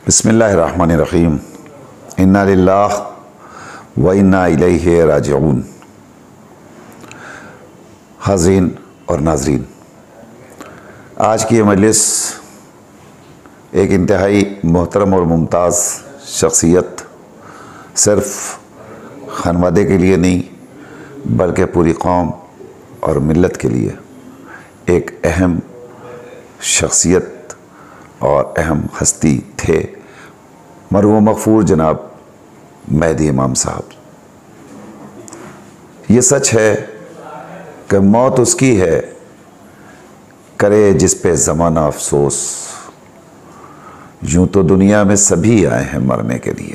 बिस्मिल्लाहिर्रहमानिर्रहीम। इन्ना लिल्लाह व इन्ना इलैहि राजिऊन। हाज़रीन और नाज़रीन, आज की ये मजलिस एक इंतहाई मोहतरम और मुमताज़ शख्सियत सिर्फ़ खानवादे के लिए नहीं बल्कि पूरी कौम और मिल्लत के लिए एक अहम शख्सियत और अहम हस्ती थे, मरहूम मग़फ़ूर जनाब मेहदी इमाम साहब। ये सच है कि मौत उसकी है, करे जिस पे ज़माना अफसोस। यूं तो दुनिया में सभी आए हैं मरने के लिए।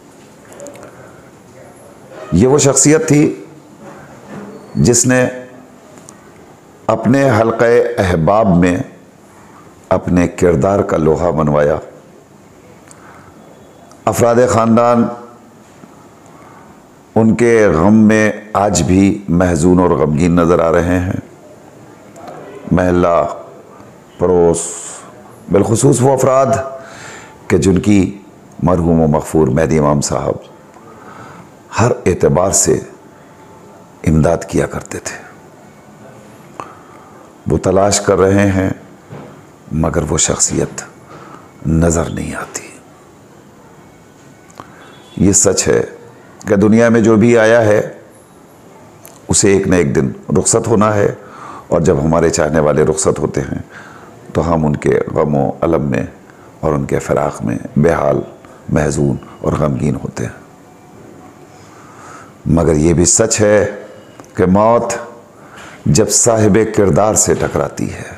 ये वो शख्सियत थी जिसने अपने हल्क़े अहबाब में अपने किरदार का लोहा मनवाया। अफराद ख़ानदान उनके गम में आज भी महज़ून और गमगीन नज़र आ रहे हैं। महल्ला, पड़ोस, बिलखुसूस वो अफराद कि जिनकी मरहूम व मग़फ़ूर मेहदी इमाम साहब हर एतबार से इमदाद किया करते थे। वो तलाश कर रहे हैं मगर वो शख्सियत नज़र नहीं आती। ये सच है कि दुनिया में जो भी आया है उसे एक न एक दिन रुखसत होना है, और जब हमारे चाहने वाले रुखसत होते हैं तो हम उनके गम व अलम में और उनके फ़राक़ में बेहाल, महज़ून और गमगीन होते हैं। मगर ये भी सच है कि मौत जब साहिब किरदार से टकराती है,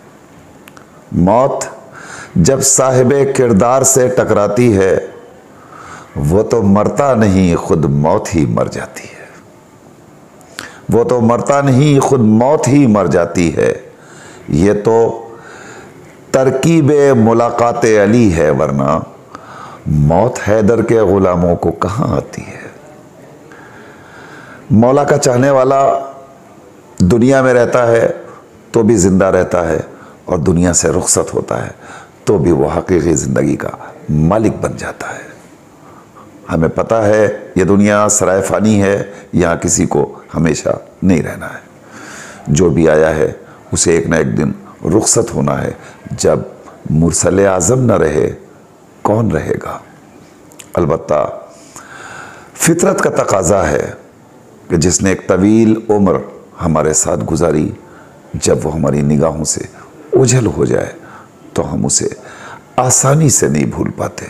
मौत जब साहिब किरदार से टकराती है, वो तो मरता नहीं खुद मौत ही मर जाती है। वो तो मरता नहीं खुद मौत ही मर जाती है। ये तो तरकीब मुलाकात अली है, वरना मौत हैदर के ग़ुलामों को कहाँ आती है। मौला का चाहने वाला दुनिया में रहता है तो भी ज़िंदा रहता है, और दुनिया से रुखसत होता है तो भी वो हकीकी ज़िंदगी का मालिक बन जाता है। हमें पता है ये दुनिया सराय फ़ानी है, यहाँ किसी को हमेशा नहीं रहना है। जो भी आया है उसे एक न एक दिन रुखसत होना है। जब मुरसल आज़म न रहे कौन रहेगा। अलबत्ता फितरत का तकाज़ा है कि जिसने एक तवील उम्र हमारे साथ गुजारी, जब वो हमारी निगाहों से ओझल हो जाए तो हम उसे आसानी से नहीं भूल पाते।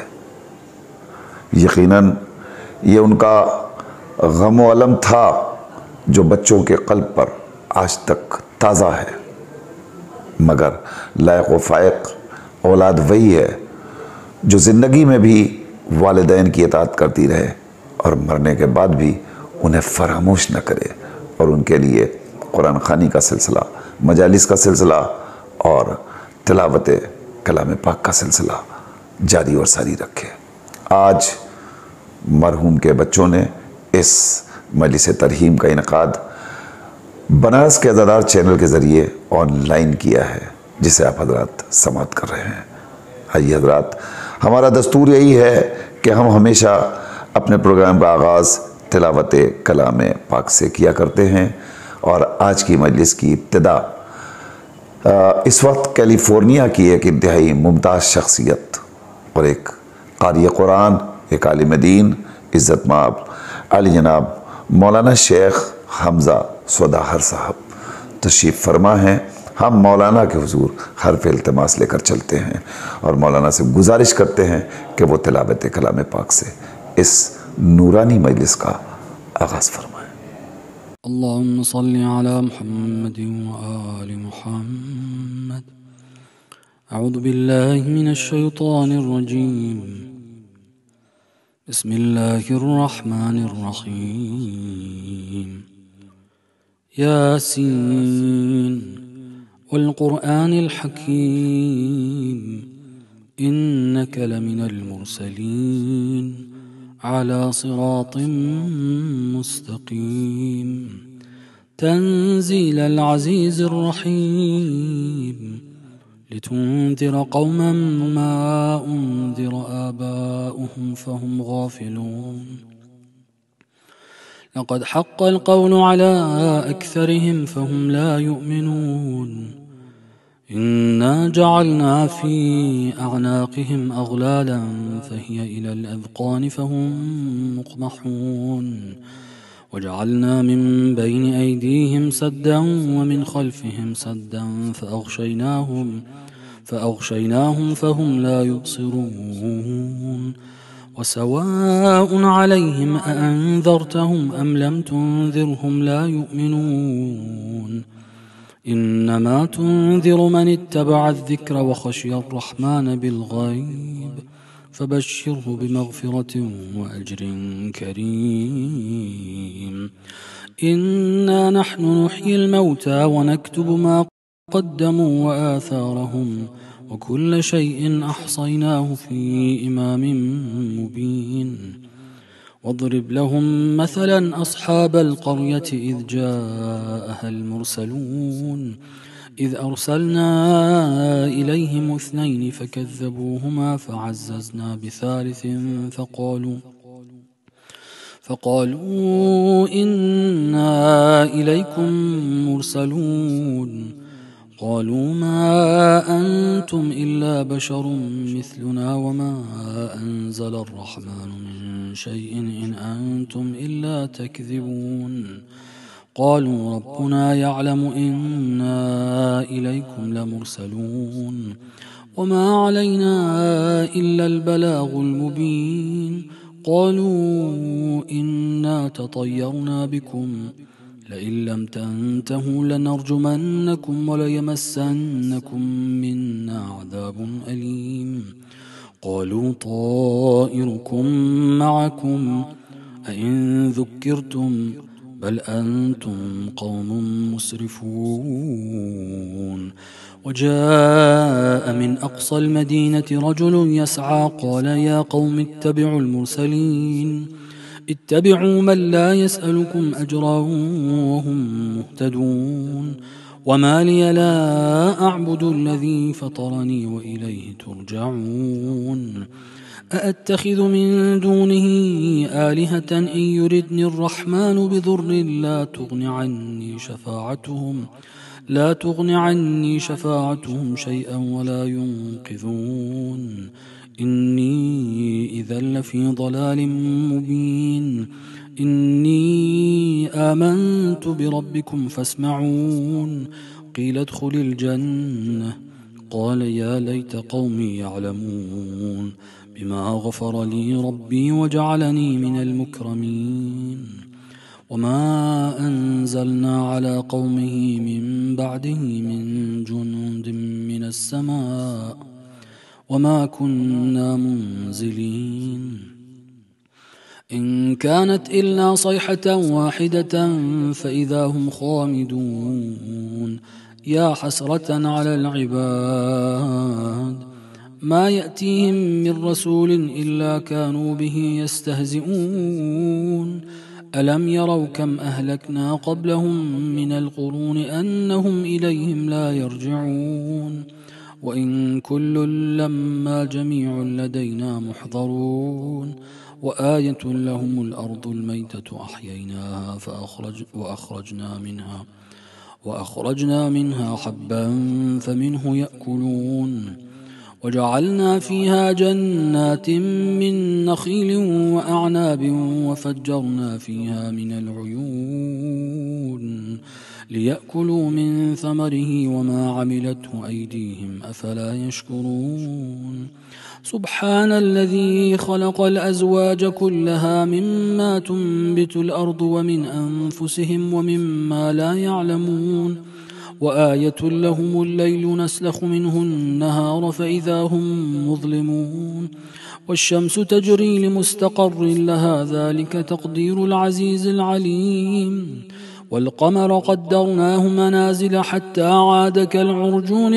यकीनन ये उनका गम व अलम था जो बच्चों के क़ल्ब पर आज तक ताज़ा है। मगर लायक व फ़ायक औलाद वही है जो ज़िंदगी में भी वालिदैन की इताअत करती रहे और मरने के बाद भी उन्हें फरामोश न करे, और उनके लिए कुरान ख़ानी का सिलसिला, मजालिस का सिलसिला और तिलावत कलाम पाक का सिलसिला जारी और सारी रखे। आज मरहूम के बच्चों ने इस मजलिस तरहीम का इनकाद बनारस के अज़ादार चैनल के ज़रिए ऑनलाइन किया है, जिसे आप हज़रात समाअत कर रहे हैं। आइए हज़रात, हमारा दस्तूर यही है कि हम हमेशा अपने प्रोग्राम का आगाज़ तिलावत कलाम पाक से किया करते हैं, और आज की मजलिस की इब्तिदा इस वक्त कैलिफोर्निया की एक इंतहाई मुमताज़ शख्सियत और एक क़ारी कुरान, एक आलिम दीन, इज़्ज़त माब अली जनाब मौलाना शेख हमज़ा सौदाहर साहब तशरीफ़ फरमा हैं। हम मौलाना के हुज़ूर हर्फ़ इल्तिमास लेकर चलते हैं और मौलाना से गुजारिश करते हैं कि वो तिलावत कलाम पाक से इस नूरानी मजलिस का आगाज़ फरमाएँ। अल्लाहुम्मा सल्लि अला मुहम्मद व आलि मुहम्मद। अऊज़ु बिल्लाहि मिनश शैतानिर रजीम। बिस्मिल्लाहिर रहमानिर रहीम। यासीन वल क़ुरआनिल हकीम। इन्नका लमिनल मुरसलीन अला सिरातिम मुस्तकीम। तंज़ीलल अज़ीज़िर रहीम। لتنذر قوما ما أنذر آباؤهم فهم غافلون لقد حق القول على أكثرهم فهم لا يؤمنون إنا جعلنا في أعناقهم أغلالا فهي إلى الأذقان فهم مقمحون وجعلنا من بين أيديهم سدا ومن خلفهم سدا فأغشيناهم فهم لا يبصرون وسواء عليهم أأنذرتهم أم لم تنذرهم لا يؤمنون إنما تنذر من اتبع الذكر وخشي الرحمن بالغيب فبشره بمغفرة وأجر كريم إنا نحن نحيي الموتى ونكتب ما قدموا وآثارهم وكل شيء أحصيناه في إمام مبين واضرب لهم مثلا أصحاب القرية إذ جاءها المرسلون إذ أرسلنا إليهم 2 فكذبوهما فعززنا بثالث فقالوا إنا إليكم مرسلون قالوا ما أنتم إلا بشر مثلنا وما أنزل الرحمن من شيء إن أنتم إلا تكذبون قالوا ربنا يعلم إنا إليكم لمرسلون وما علينا إلا البلاغ المبين قالوا إنا تطيرنا بكم لئن لم تنتهوا لنرجمنكم وليمسنكم منا عذاب أليم قالوا طائركم معكم أئن ذكرتم بل أنتم قوم مسرفون وجاء من أقصى المدينة رجل يسعى قال يا قوم اتبعوا المرسلين اتبعوا من لا يسألكم أجرا وهم مهتدون وما لي لا أعبد الذي فطرني وإليه ترجعون أأتخذ من دونه آلهة إن يردني الرحمن بضر لا تغن عني شفاعتهم شيئا ولا ينقذون إني إذا لفي ضلال مبين إني آمنت بربكم فاسمعون قيل ادخل الجنة قال يا ليت قومي يعلمون بما غفر لي ربي وجعلني من المكرمين وما أنزلنا على قومه من بعده من جند من السماء وما كنا منزلين إن كانت إلا صيحة واحدة فإذا هم خامدون يا حسرة على العباد ما يأتيهم من رسول إلا كانوا به يستهزئون ألم يروا كم أهلكنا قبلهم من القرون أنهم إليهم لا يرجعون وإن كل لما جميع لدينا محضرون وآية لهم الأرض الميتة أحييناها وأخرجنا منها حبا فمنه يأكلون وجعلنا فيها جنات من نخيل وأعناب وفجرنا فيها من العيون ليأكلوا من ثمره وما عملته أيديهم أفلا يشكرون سبحان الذي خلق الأزواج كلها مما تنبت الأرض ومن أنفسهم ومما لا يعلمون وآية لهم الليل نسلخ منه النهار فإذا هم مظلمون والشمس تجري لمستقر لها ذلك تقدير العزيز العليم والقمر قدرناه منازل حتى عاد كالعرجون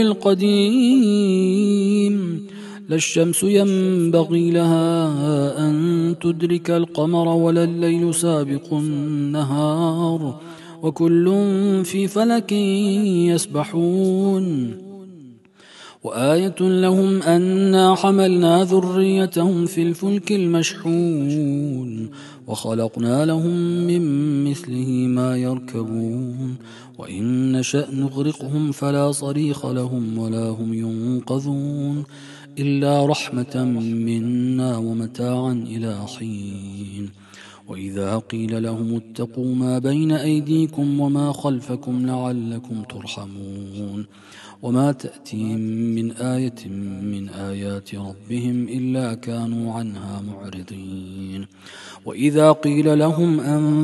القديم لا الشمس ينبغي لها أن تدرك القمر ولا الليل سابق النهار وكل في فلك يسبحون وآية لهم أنا حملنا ذريتهم في الفلك المشحون وخلقنا لهم من مثله ما يركبون وإن نشأ نغرقهم فلا صريخ لهم ولا هم ينقذون إلا رحمة منا ومتاعا إلى حين. وإذا قيل لهم اتقوا ما بين أيديكم وما خلفكم لعلكم ترحمون وما تأتيهم من آية من آيات ربهم إلا كانوا عنها معرضين. وإذا قيل لهم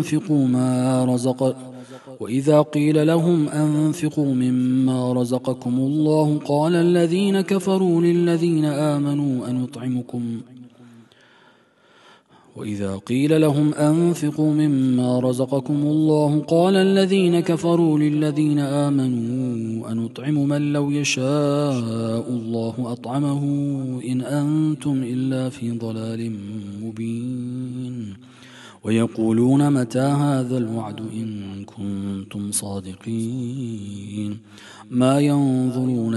أنفقوا مما رزقكم الله قال الذين كفروا للذين آمنوا أنطعمكم من لو يشاء الله أطعمه إن أنتم إلا في ضلال مبين. ويقولون متى هذا الوعد إن كنتم صادقين ما ينظرون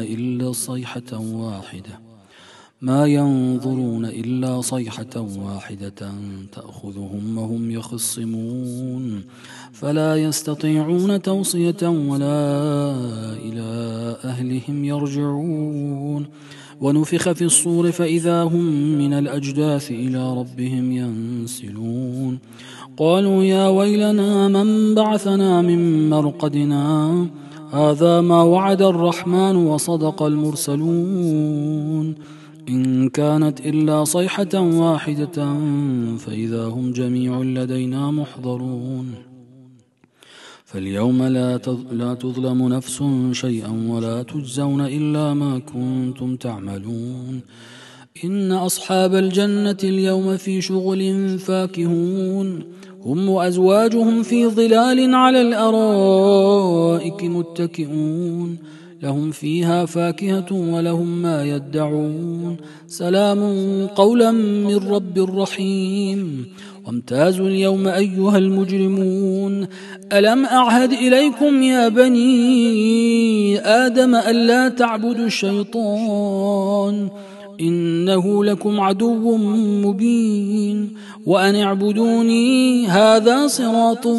إلا صيحة واحدة تأخذهم وهم يخصمون فلا يستطيعون توصية ولا إلى أهلهم يرجعون. ونفخ في الصور فإذا هم من الأجداث إلى ربهم ينسلون قالوا يا ويلنا من بعثنا من مرقدنا هذا ما وعد الرحمن وصدق المرسلون إن كانت إلا صيحة واحدة فإذا هم جميع لدينا محضرون. فاليوم لا تظلم نفس شيئا ولا تجزون إلا ما كنتم تعملون. إن أصحاب الجنة اليوم في شغل فاكهون هم وأزواجهم في ظلال على الأرائك متكئون لهم فيها فاكهة ولهم ما يدعون سلام قولا من رب رحيم. وامتازوا اليوم أيها المجرمون ألم أعهد إليكم يا بني آدم ألا تعبدوا الشيطان إنه لكم عدو مبين وأن اعبدوني هذا صراط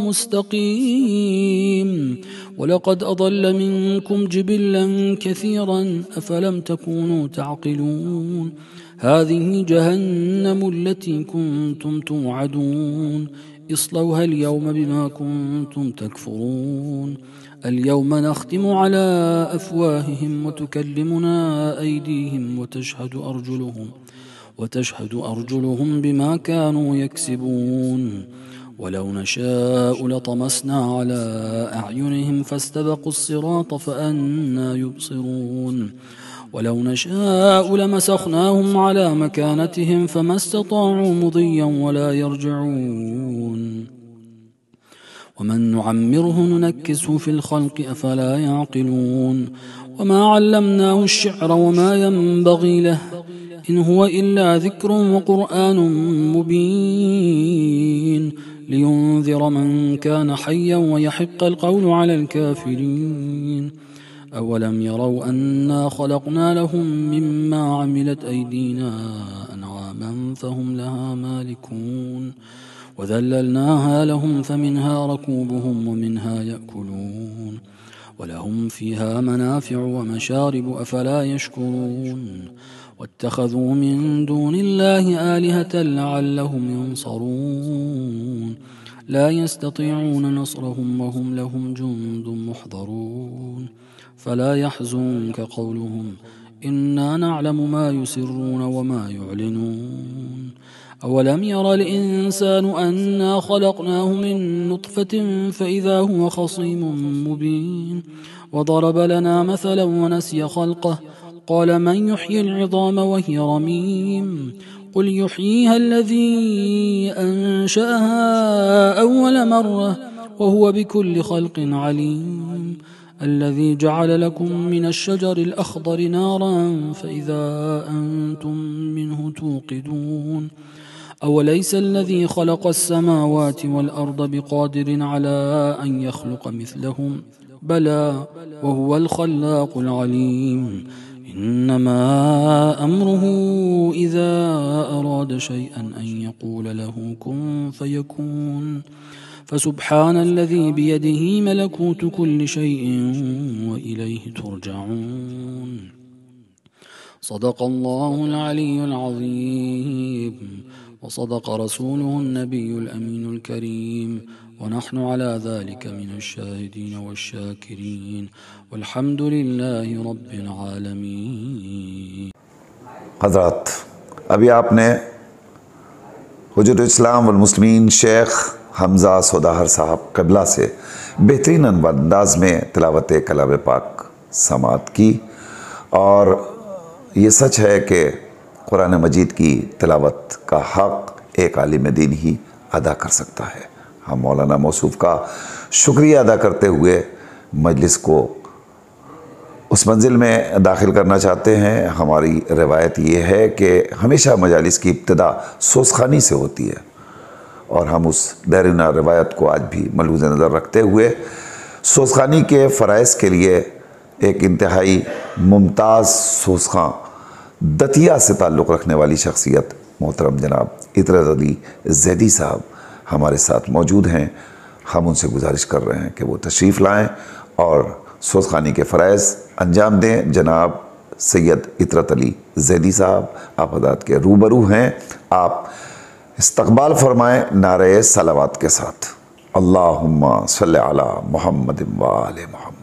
مستقيم. ولقد أضل منكم جبلا كثيرا أفلم تكونوا تعقلون هذه جهنم التي كنتم توعدون اصلوها اليوم بما كنتم تكفرون. اليوم نختم على أفواههم وتكلمنا أيديهم وتشهد أرجلهم بما كانوا يكسبون. ولو نشاء لطمسنا على أعينهم فاستبقوا الصراط فأنى يبصرون ولو نشاء لمسخناهم على مكانتهم فما استطاعوا مضيا ولا يرجعون. ومن نعمره ننكسه في الخلق أفلا يعقلون. وما علمناه الشعر وما ينبغي له إن هو إلا ذكر وقرآن مبين لينذر من كان حيا ويحق القول على الكافرين. أولم يروا أنا خلقنا لهم مما عملت أيدينا أنعاما فهم لها مالكون وذللناها لهم فمنها ركوبهم ومنها يأكلون ولهم فيها منافع ومشارب أفلا يشكرون. واتخذوا من دون الله آلهة لعلهم ينصرون لا يستطيعون نصرهم وهم لهم جند محضرون. فلا يحزنك قولهم إنا نعلم ما يسرون وما يعلنون. أولم ير الإنسان أنا خلقناه من نطفة فإذا هو خصيم مبين وضرب لنا مثلا ونسي خلقه قال من يحيي العظام وهي رميم قل يحييها الذي أنشأها أول مرة وهو بكل خلق عليم الذي جعل لكم من الشجر الأخضر نارا فإذا أنتم منه توقدون أوليس الذي خلق السماوات والأرض بقادر على أن يخلق مثلهم بلى وهو الخلاق العليم इन्नमा अम्रुहु इज़ा अराद शैअन अन यक़ूल लहू कुन फ़यकून फ़सुब्हानल्लज़ी बियदिही मलकूतु कुल्लि शैइन व इलैहि तुरजऊन। सदक़ल्लाहुल अलीयुल अज़ीम व सदक़ रसूलुहुन नबियुल अमीनुल करीम व नहनु अला ज़ालिका मिनश शाहिदीन वश्शाकिरीन वल्हम्दुलिल्लाहि रब्बिल आलमीन। हज़रात, अभी आपने हुजूर इस्लाम वल मुस्लिमीन शेख हमज़ा सौदाहर साहब क़िबला से बेहतरीन अंदाज़ में तिलावत कलाम पाक समाअत की। और ये सच है कि कुरान मजीद की तिलावत का हक़ एक आलिम दीन ही अदा कर सकता है। हम मौलाना मौसूफ़ का शुक्रिया अदा करते हुए मजलिस को उस मंजिल में दाखिल करना चाहते हैं। हमारी रिवायत ये है कि हमेशा मजालिस की इब्तिदा सोसखानी से होती है और हम उस दैरीना रिवायत को आज भी मलूज़ नज़र रखते हुए सोसखानी के फ़राइज़ के लिए एक इंतहाई मुमताज़ सोसखां दतिया से ताल्लुक़ रखने वाली शख्सियत मोहतरम जनाब इतरत अली ज़ैदी साहब हमारे साथ मौजूद हैं। हम उनसे गुजारिश कर रहे हैं कि वो तशरीफ़ लाएँ और सोसखानी के फ़राइज़ अंजाम दें। जनाब सैयद इतरत अली ज़ैदी साहब आप हज़रात के रूबरू हैं। आप इस्तक़बाल फ़रमाएँ नारे सलावत के साथ। अल्लाहुम्मा सल्लि अला मुहम्मद व आले मुहम्मद।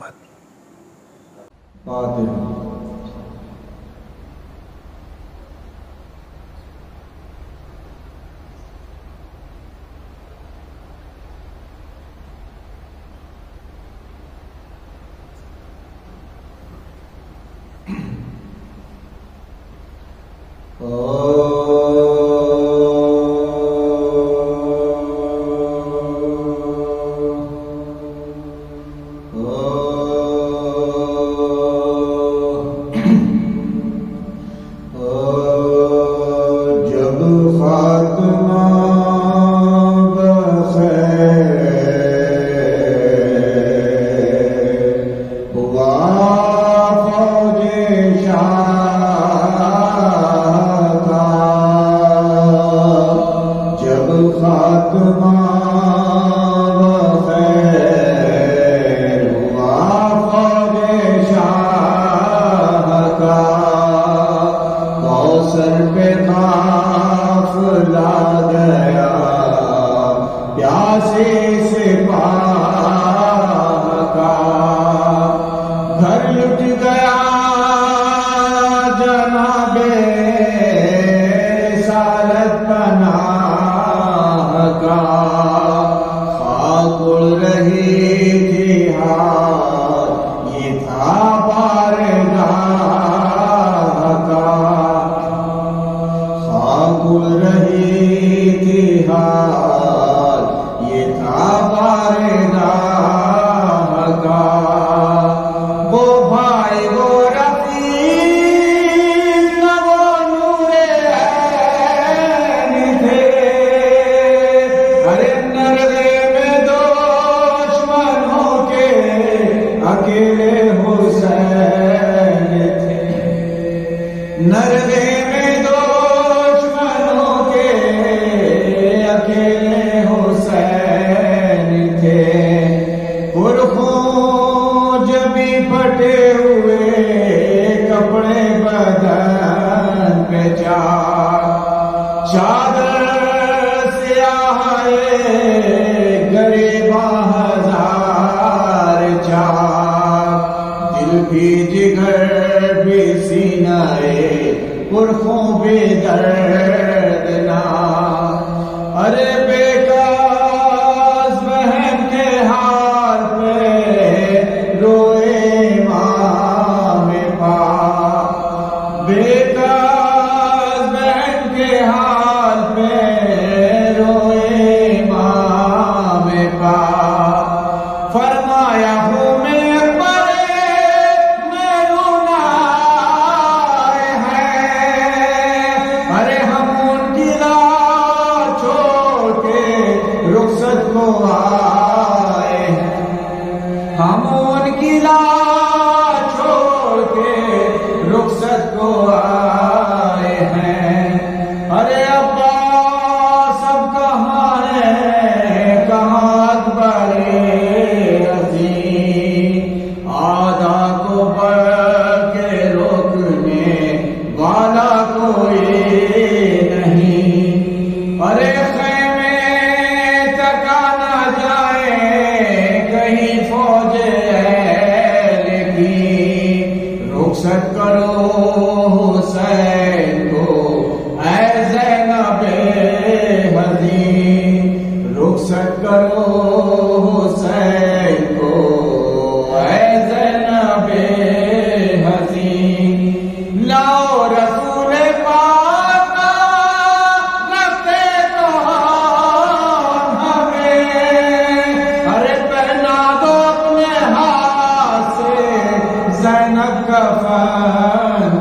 हम उनकी लाश छोड़ के रुखसत करो हुसैन को ऐ ज़ैनबे हसीन। लाओ रसूल पाक का रखते तो हमें, अरे पहना दो अपने हाथ से ज़ैनब का फन,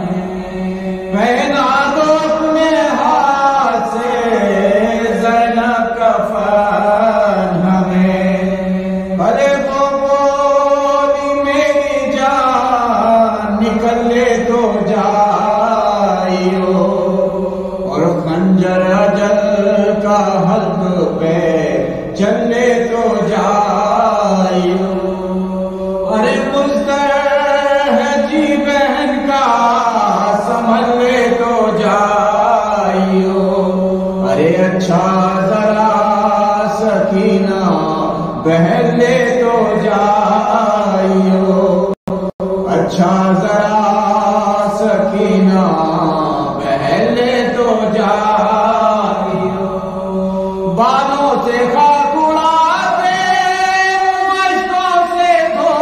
पहना दो अपने हाथ से ज़ैनब का फन हमें। अरे वो बोली मेरी जान निकले तो जाइयो, और खंजर अजल का हल्क पे चले तो जाइयो। अरे मुज़्ज़र है जी बहन का संभल ले तो जाइयो, अरे अच्छा जरा सकीना बहन ले तो जाइयो, अच्छा जरा सकीना बहन ले तो जाइयो। बालों से खाक उड़ाते मशकों से धो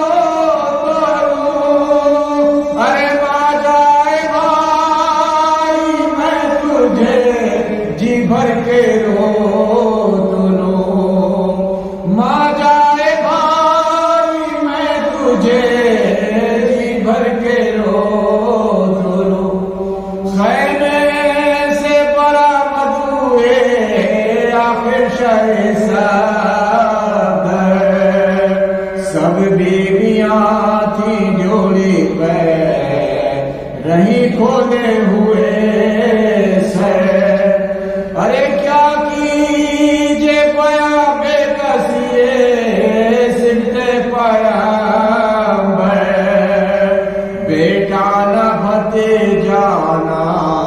लूं, अरे बाजाए भाई मैं तुझे जी भर के रो लूं, माँ जाए भाई मैं तुझे जी भर के रो लूं। खैमे से बरामद हुए आखिर शहे सदर, सब बीवियां थी जोड़ी पे रही खोले हुए सर। अरे क्या कीजे पया बेकसिए सिमटे पया बेटा न भते जाना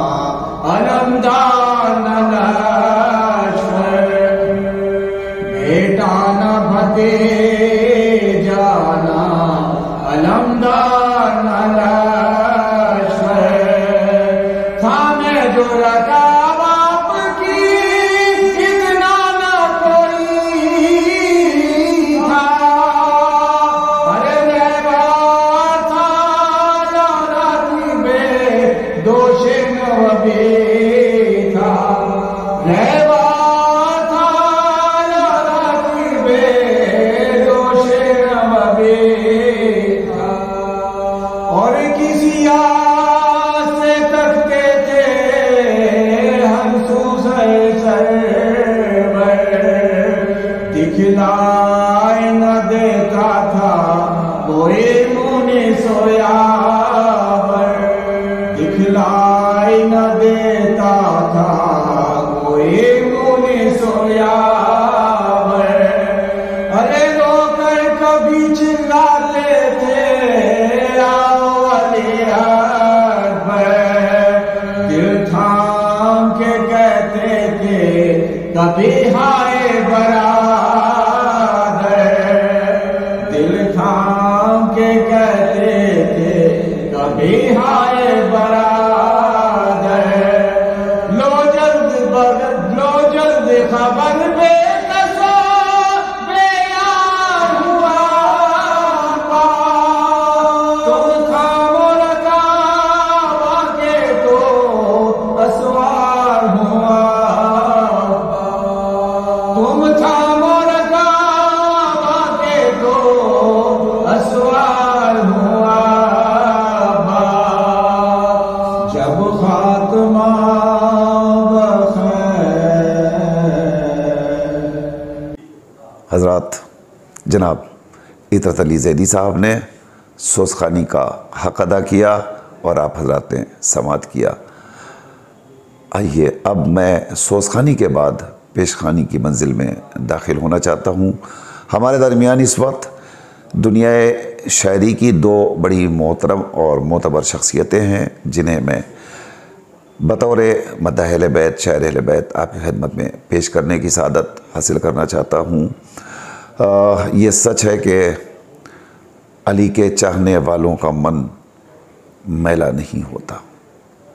अलमदार न लश्कर, बेटा न भते जाना अलमदार न लश्कर। था मैं जो रखा बाप की इतना न कोई था, अरे रहवा था राती दोषे नबी था, रहवा था राती दोषे नबी था। और किसी आस से तकते थे हंसू सर दिखलाई न देता था कोई मुनि सोया, दिखलाई न देता था कोई मुनि सोया। अरे रोकर कभी चिल्लाते थे आओ अली अकबर, दिल थाम के कहते थे कभी हाय बरादर, दिल थाम के कहते थे कभी हाय बरादर। लो जल्द खबर बेकसो बेयार हुआ, तुम थामो रकाबा के तो असवार हुआ, तुम थामो रकाबा के तो असवार हुआ। जब खात्मा हज़रात जनाब इतरत अली ज़ैदी साहब ने सोसखानी का हक़ अदा किया और आप हज़रात ने समात किया। आइए अब मैं सोसखानी के बाद पेशखानी की मंजिल में दाखिल होना चाहता हूँ। हमारे दरमियान इस वक्त दुनियाए शायरी की दो बड़ी मोहतरम और मोतबर शख्सियतें हैं जिन्हें मैं बतौर मद्दाह अहले बैत शायर अहले बैत आपकी खिदमत में पेश करने की सआदत हासिल करना चाहता हूँ। ये सच है कि अली के चाहने वालों का मन मैला नहीं होता,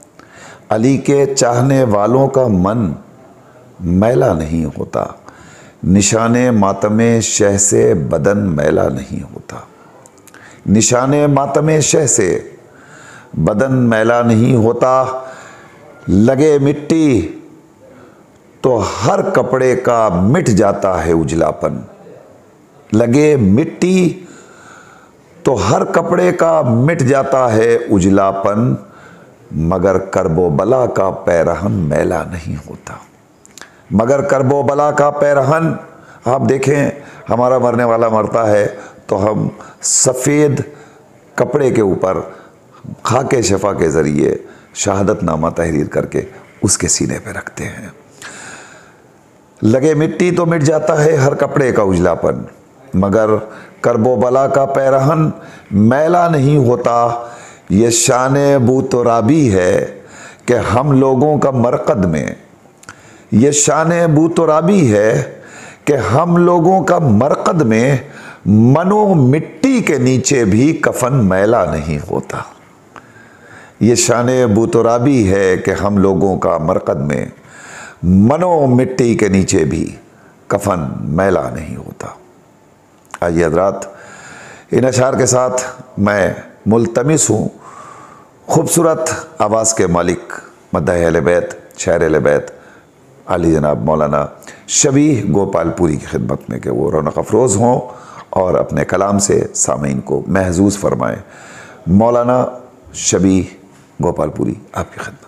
अली के चाहने वालों का मन मैला नहीं होता, निशाने मातमे शह से बदन मैला नहीं होता। निशाने मातमे शह से बदन मैला नहीं होता। लगे मिट्टी तो हर कपड़े का मिट जाता है उजलापन। लगे मिट्टी तो हर कपड़े का मिट जाता है उजलापन, मगर करबो बला का पैरहन मैला नहीं होता। मगर करबो बला का पैरहन, आप देखें हमारा मरने वाला मरता है तो हम सफ़ेद कपड़े के ऊपर खाके शफा के ज़रिए शहादतनामा तहरीर करके उसके सीने पे रखते हैं। लगे मिट्टी तो मिट जाता है हर कपड़े का उजलापन, मगर करबो बला का पैरहन मैला नहीं होता। ये शाने बूतराबी है कि हम लोगों का मरकद में, ये शाने बूतराबी है कि हम लोगों का मरकद में मनो मिट्टी के नीचे भी कफन मैला नहीं होता। ये शाने बूतराबी है कि हम लोगों का मरकद में मनो मिट्टी के नीचे भी कफन मैला नहीं होता। आइए हज़रात, इन अशार के साथ मैं मुल्तमिस हूँ खूबसूरत आवाज़ के मालिक मद्दाह अहले बैत, शायर अहले बैत आली जनाब मौलाना शबीह गोपालपुरी की खिदमत में कि वो रौनक अफरोज़ हों और अपने कलाम से सामीन को महजूज़ फरमाएँ। मौलाना शबीह गोपालपुरी आपकी खिदमत।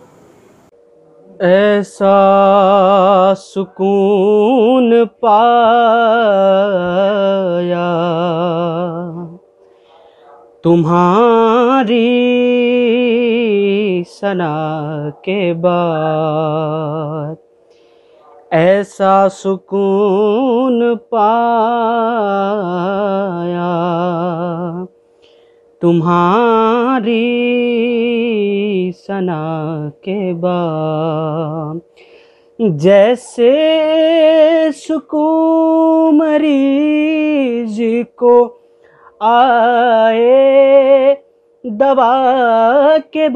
ऐसा सुकून पाया तुम्हारी सना के बाद, ऐसा सुकून पाया तुम्हारी सना के बाद, जैसे सुकून मरीज को आए दवा के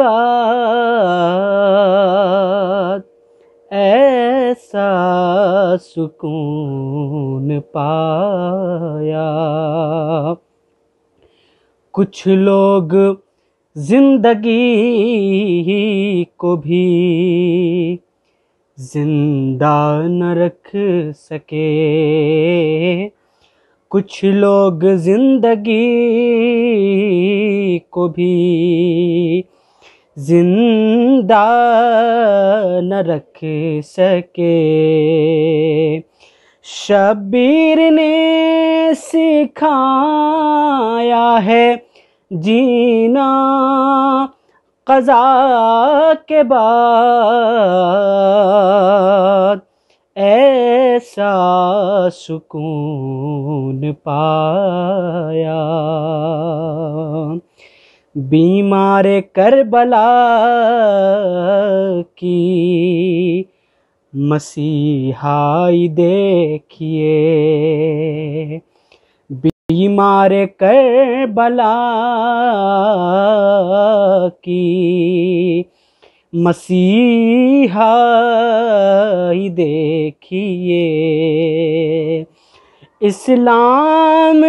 बाद, ऐसा सुकून पाया। कुछ लोग जिंदगी को भी जिंदा न रख सके, कुछ लोग जिंदगी को भी जिंदा न रख सके। शबीर ने सिखाया है जीना क़ज़ा के बाद, ऐसा सुकून पाया। बीमार करबला की मसीहाई देखिए, बीमार करबला की मसीहाई देखिए। इस्लाम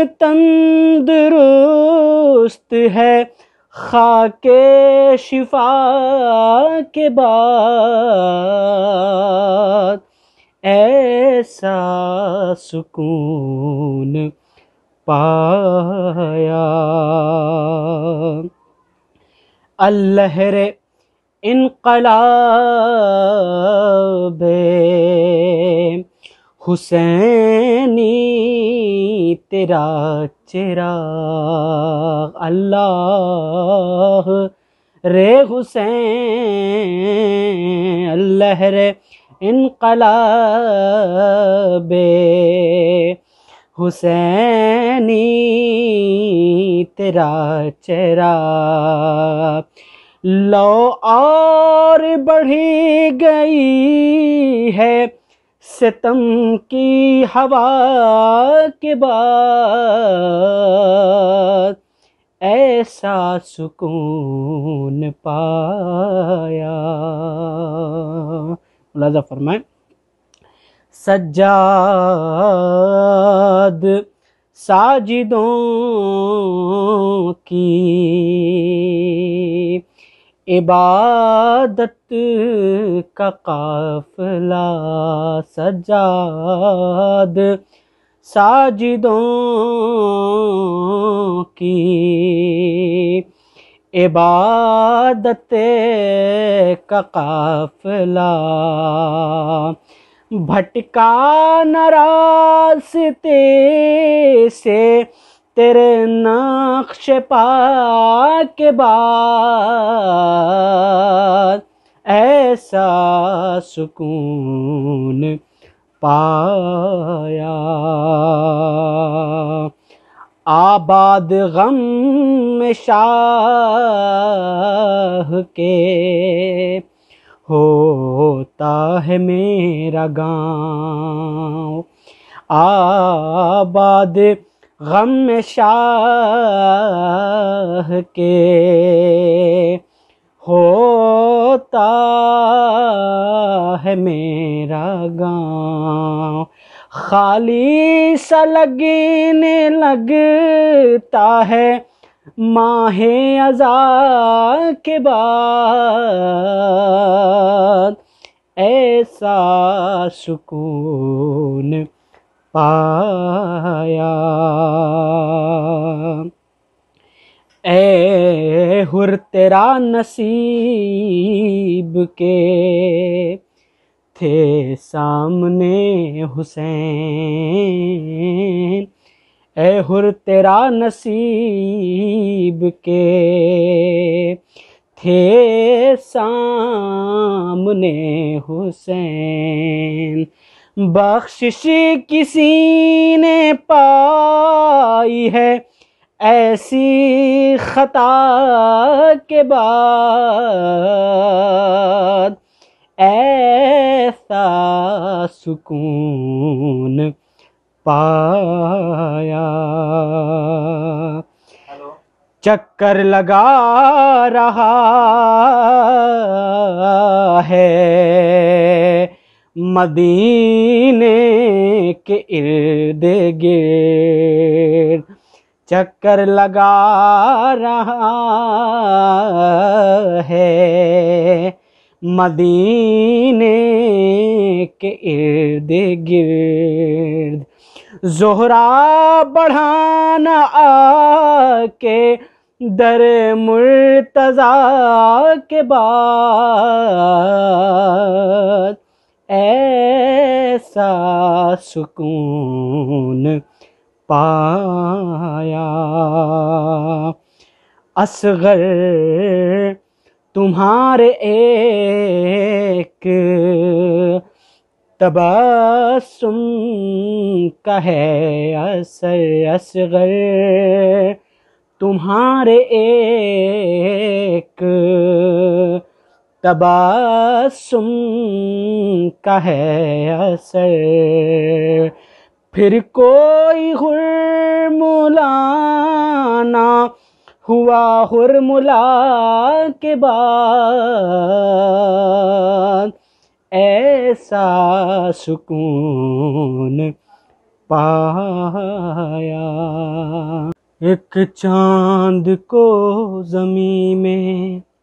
तंदुरुस्त है खाके शिफा के बाद, ऐसा सुकून पाया। अल्लहरे इनक़लाब हुसैनी तेरा चिराग, अल्लाह रे हुसैन। अल्लाह रे इनक़लाब हुसैनी तेरा चिराग, लो और बढ़ी गई है सितम की हवा के बाद, ऐसा सुकून पाया। मुलाज़ा फरमाएं, सज्जाद साजिदों की इबादत का काफिला, सज्जाद साजिदों की इबादत का काफिला, भटका न रास्ते से तेरे नक्श पा के बाद, ऐसा सुकून पाया। आबाद गम में शाह के होता है मेरा गाँव, आबाद गम में शाह के होता है मेरा गाँव। खाली सा लगने लगता है माहे अज़ा के बाद, ऐसा सुकून पाया। ए हुर तेरा नसीब के थे सामने हुसैन, ए हुर तेरा नसीब के थे सामने हुसैन। बख्शिश किसी ने पाई है ऐसी खता के बाद, ऐसा सुकून पाया। चक्कर लगा रहा है मदीने के इर्द गिर्द, चक्कर लगा रहा है मदीने के इर्द गिर्द। ज़ोहरा बढ़ाना आके दर मुर्तज़ा के बाद, ऐसा सुकून पाया। असगर तुम्हारे एक तबस्सुम का है असर, असगर तुम्हारे एक तबस्सुम का है असर। फिर कोई हुर्मुलाना हुआ हुर्मुला के बाद, ऐसा सुकून पाया। एक चांद को ज़मीं में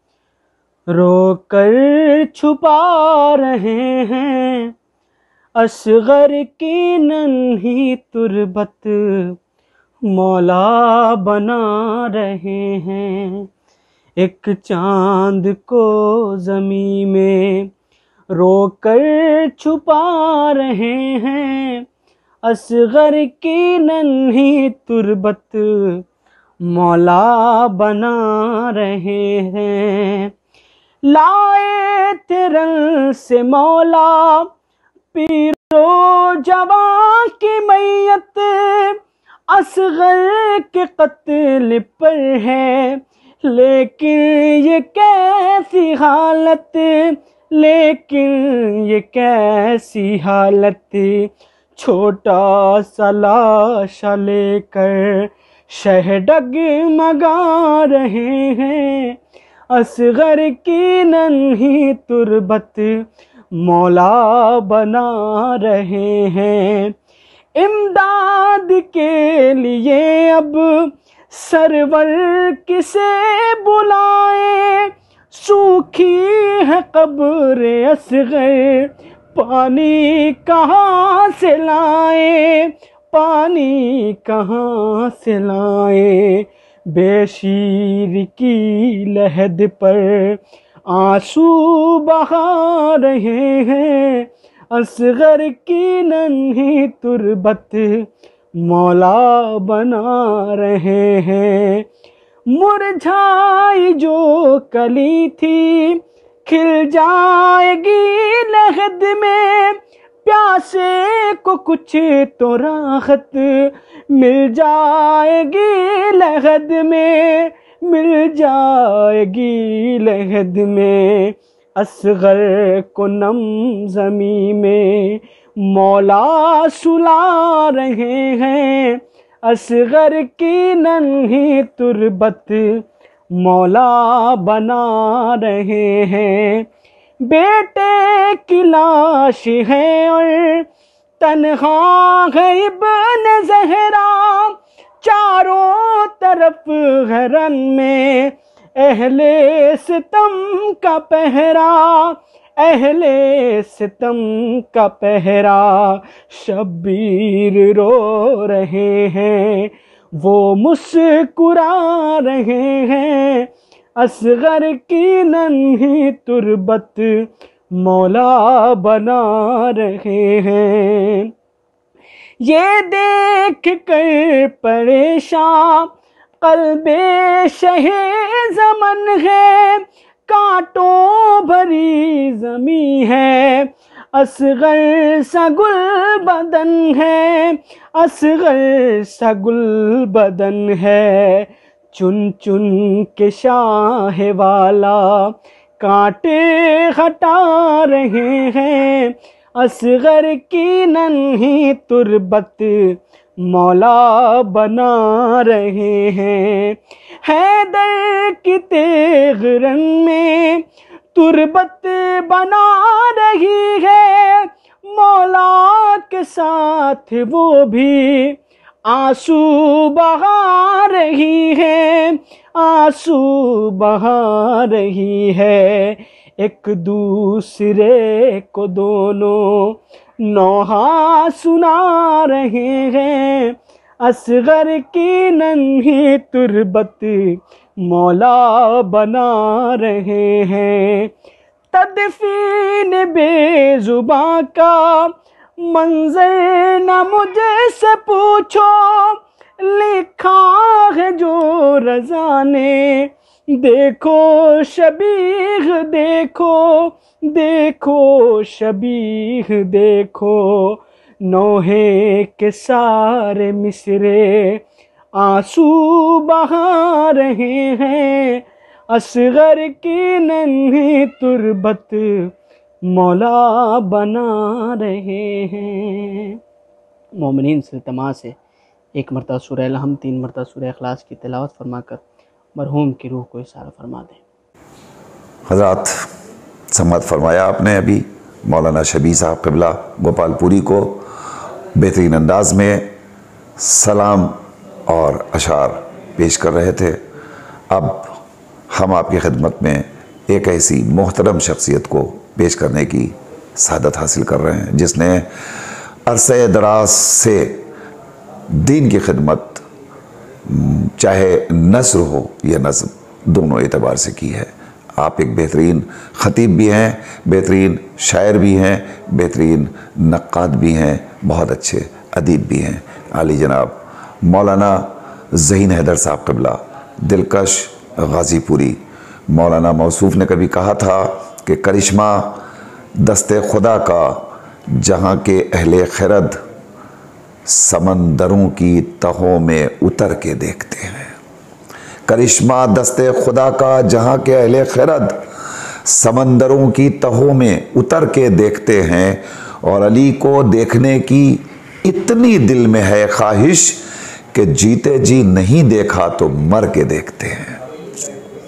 रोकर छुपा रहे हैं, असगर की नन्ही तुरबत मौला बना रहे हैं। एक चांद को ज़मीं में रोकर छुपा रहे हैं, असगर की नन्ही तुरबत मौला बना रहे हैं। लाए थे रंग से मौला पीरो जवां की मैयत, असगर के कत्ल पर है लेकिन ये कैसी हालत, लेकिन ये कैसी हालत। छोटा सा लाशा लेकर शह डगमगा रहे हैं, असगर की नन्ही तुरबत मौला बना रहे हैं। इमदाद के लिए अब सरवर किसे बुलाए, सूखी है कब्र असग़र, पानी कहाँ से लाए, पानी कहाँ से लाए। बेशीर की लहद पर आंसू बहा रहे हैं, असग़र की नन्ही तुरबत मौला बना रहे हैं। मुरझाई जो कली थी खिल जाएगी लहद में, प्यासे को कुछ तो राहत मिल जाएगी लहद में, मिल जाएगी लहद में। असग़र को नम ज़मीं में मौला सुला रहे हैं, असग़र की नन्ही तुरबत मौला बना रहे हैं। बेटे की लाश है और तन्हा है इब्न ज़हरा, चारों तरफ है रन में अहले सितम का पहरा, अहले सितम का पहरा। शब्बीर रो रहे हैं, वो मुस्कुरा रहे हैं, असग़र की नन्ही तुरबत मौला बना रहे हैं। ये देख कर परेशान क़ल्बे शहे ज़मन है, कांटों भरी ज़मीं है, असग़र सा गुल बदन है, असग़र सा गुल बदन है। चुन चुन के शाह वाला कांटे हटा रहे हैं, असग़र की नन्ही तुरबत मौला बना रहे हैं। हैदर की तेग़ रन में तुरबत बना रही है, मौला के साथ वो भी आंसू बहा रही है, आंसू बहा रही है। एक दूसरे को दोनों नौहा सुना रहे हैं, असग़र की नन्ही तुरबत मौला बना रहे हैं। तदफीन बेज़ुबां का मंज़र न मुझसे पूछो, लिखा है जो रज़ा ने, देखो शबीह देखो, देखो शबीह देखो। नोहे के सारे मिसरे आंसू बहा रहे हैं, असग़र की नन्ही तुरबत मौला बना रहे हैं। मोमिनीन से तमास है एक मरतबा सूरह अलहम, 3 मरतबा सूरह इखलास की तिलावत फरमाकर मरहूम की रूह को इशारा फरमा दें। हज़रात समात फरमाया आपने अभी मौलाना शबीर साहब क़िबला गोपालपुरी को बेहतरीन अंदाज में सलाम और अशार पेश कर रहे थे। अब हम आपकी खिदमत में एक ऐसी मोहतरम शख्सियत को पेश करने की सआदत हासिल कर रहे हैं जिसने अरसे दराज से दीन की खिदमत चाहे नस्र हो या नज़्म दोनों एतबार से की है। आप एक बेहतरीन ख़तीब भी हैं, बेहतरीन शायर भी हैं, बेहतरीन नक्काद भी हैं, बहुत अच्छे अदीब भी हैं। आली जनाब मौलाना ज़हीन हैदर साहब क़िबला दिलकश गाज़ीपुरी। मौलाना मौसूफ़ ने कभी कहा था कि करिश्मा दस्ते खुदा का जहाँ के अहले खिरद समंदरों की तहों में उतर के देखते हैं। करिश्मा दस्ते खुदा का जहाँ के अहले खिरद समंदरों की तहों में उतर के देखते हैं, और अली को देखने की इतनी दिल में है ख्वाहिश कि जीते जी नहीं देखा तो मर के देखते हैं।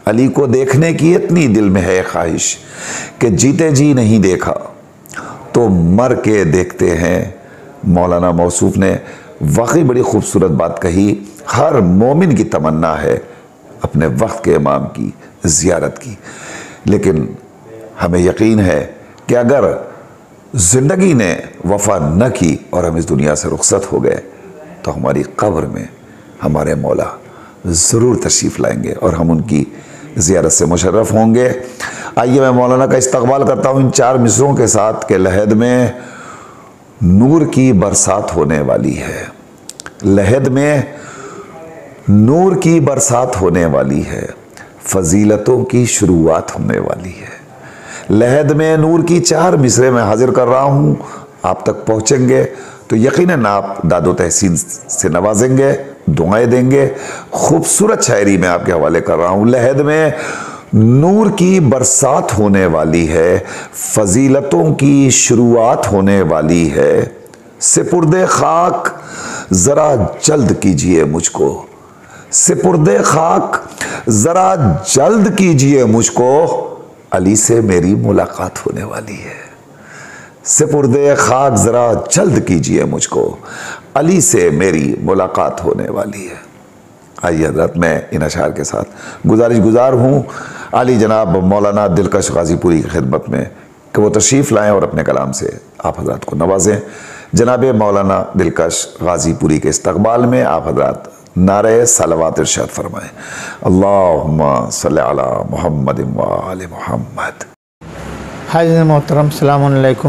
अली को देखने की इतनी दिल में है ख्वाहिश कि जीते जी नहीं देखा तो मर के देखते हैं। मौलाना मौसूफ ने वाकई बड़ी खूबसूरत बात कही। हर मोमिन की तमन्ना है अपने वक्त के इमाम की ज़ियारत की, लेकिन हमें यकीन है कि अगर ज़िंदगी ने वफ़ा न की और हम इस दुनिया से रुखसत हो गए तो हमारी कब्र में हमारे मौला ज़रूर तशरीफ़ लाएंगे और हम उनकी ज़ियारत से मुशर्रफ होंगे। आइए मैं मौलाना का इस्तकबाल करता हूँ इन 4 मिसरों के साथ के लहद में नूर की बरसात होने वाली है। लहद में नूर की बरसात होने वाली है, फजीलतों की शुरुआत होने वाली है। लहद में नूर की 4 मिसरे मैं हाजिर कर रहा हूँ, आप तक पहुँचेंगे तो यकीनन आप दादो तहसीन से नवाजेंगे, दुआएं देंगे। खूबसूरत शायरी मैं आपके हवाले कर रहा हूँ। लहद में नूर की बरसात होने वाली है, फजीलतों की शुरुआत होने वाली है। सिपुर्दे खाक ज़रा जल्द कीजिए मुझको, सिपुर्दे खाक ज़रा जल्द कीजिए मुझको, अली से मेरी मुलाकात होने वाली है। सिपुर्दे खाक ज़रा जल्द कीजिए मुझको, अली से मेरी मुलाकात होने वाली है। आइए हज़रत, मैं इन अशार के साथ गुज़ार हूँ आली जनाब मौलाना दिलकश गाज़ीपुरी की खिदमत में कि वो तशरीफ़ लाएँ और अपने कलाम से आप हज़रात को नवाजें। जनाब मौलाना दिलकश गाज़ीपुरी के इस्तकबाल में आप हज़रात नारे सलवात इरशाद फरमाएँ। अल्लाहुम्मा सल्ली अला मुहम्मद व आले मुहम्मद। हाज़िर मोहतरम, अस्सलामु अलैकुम।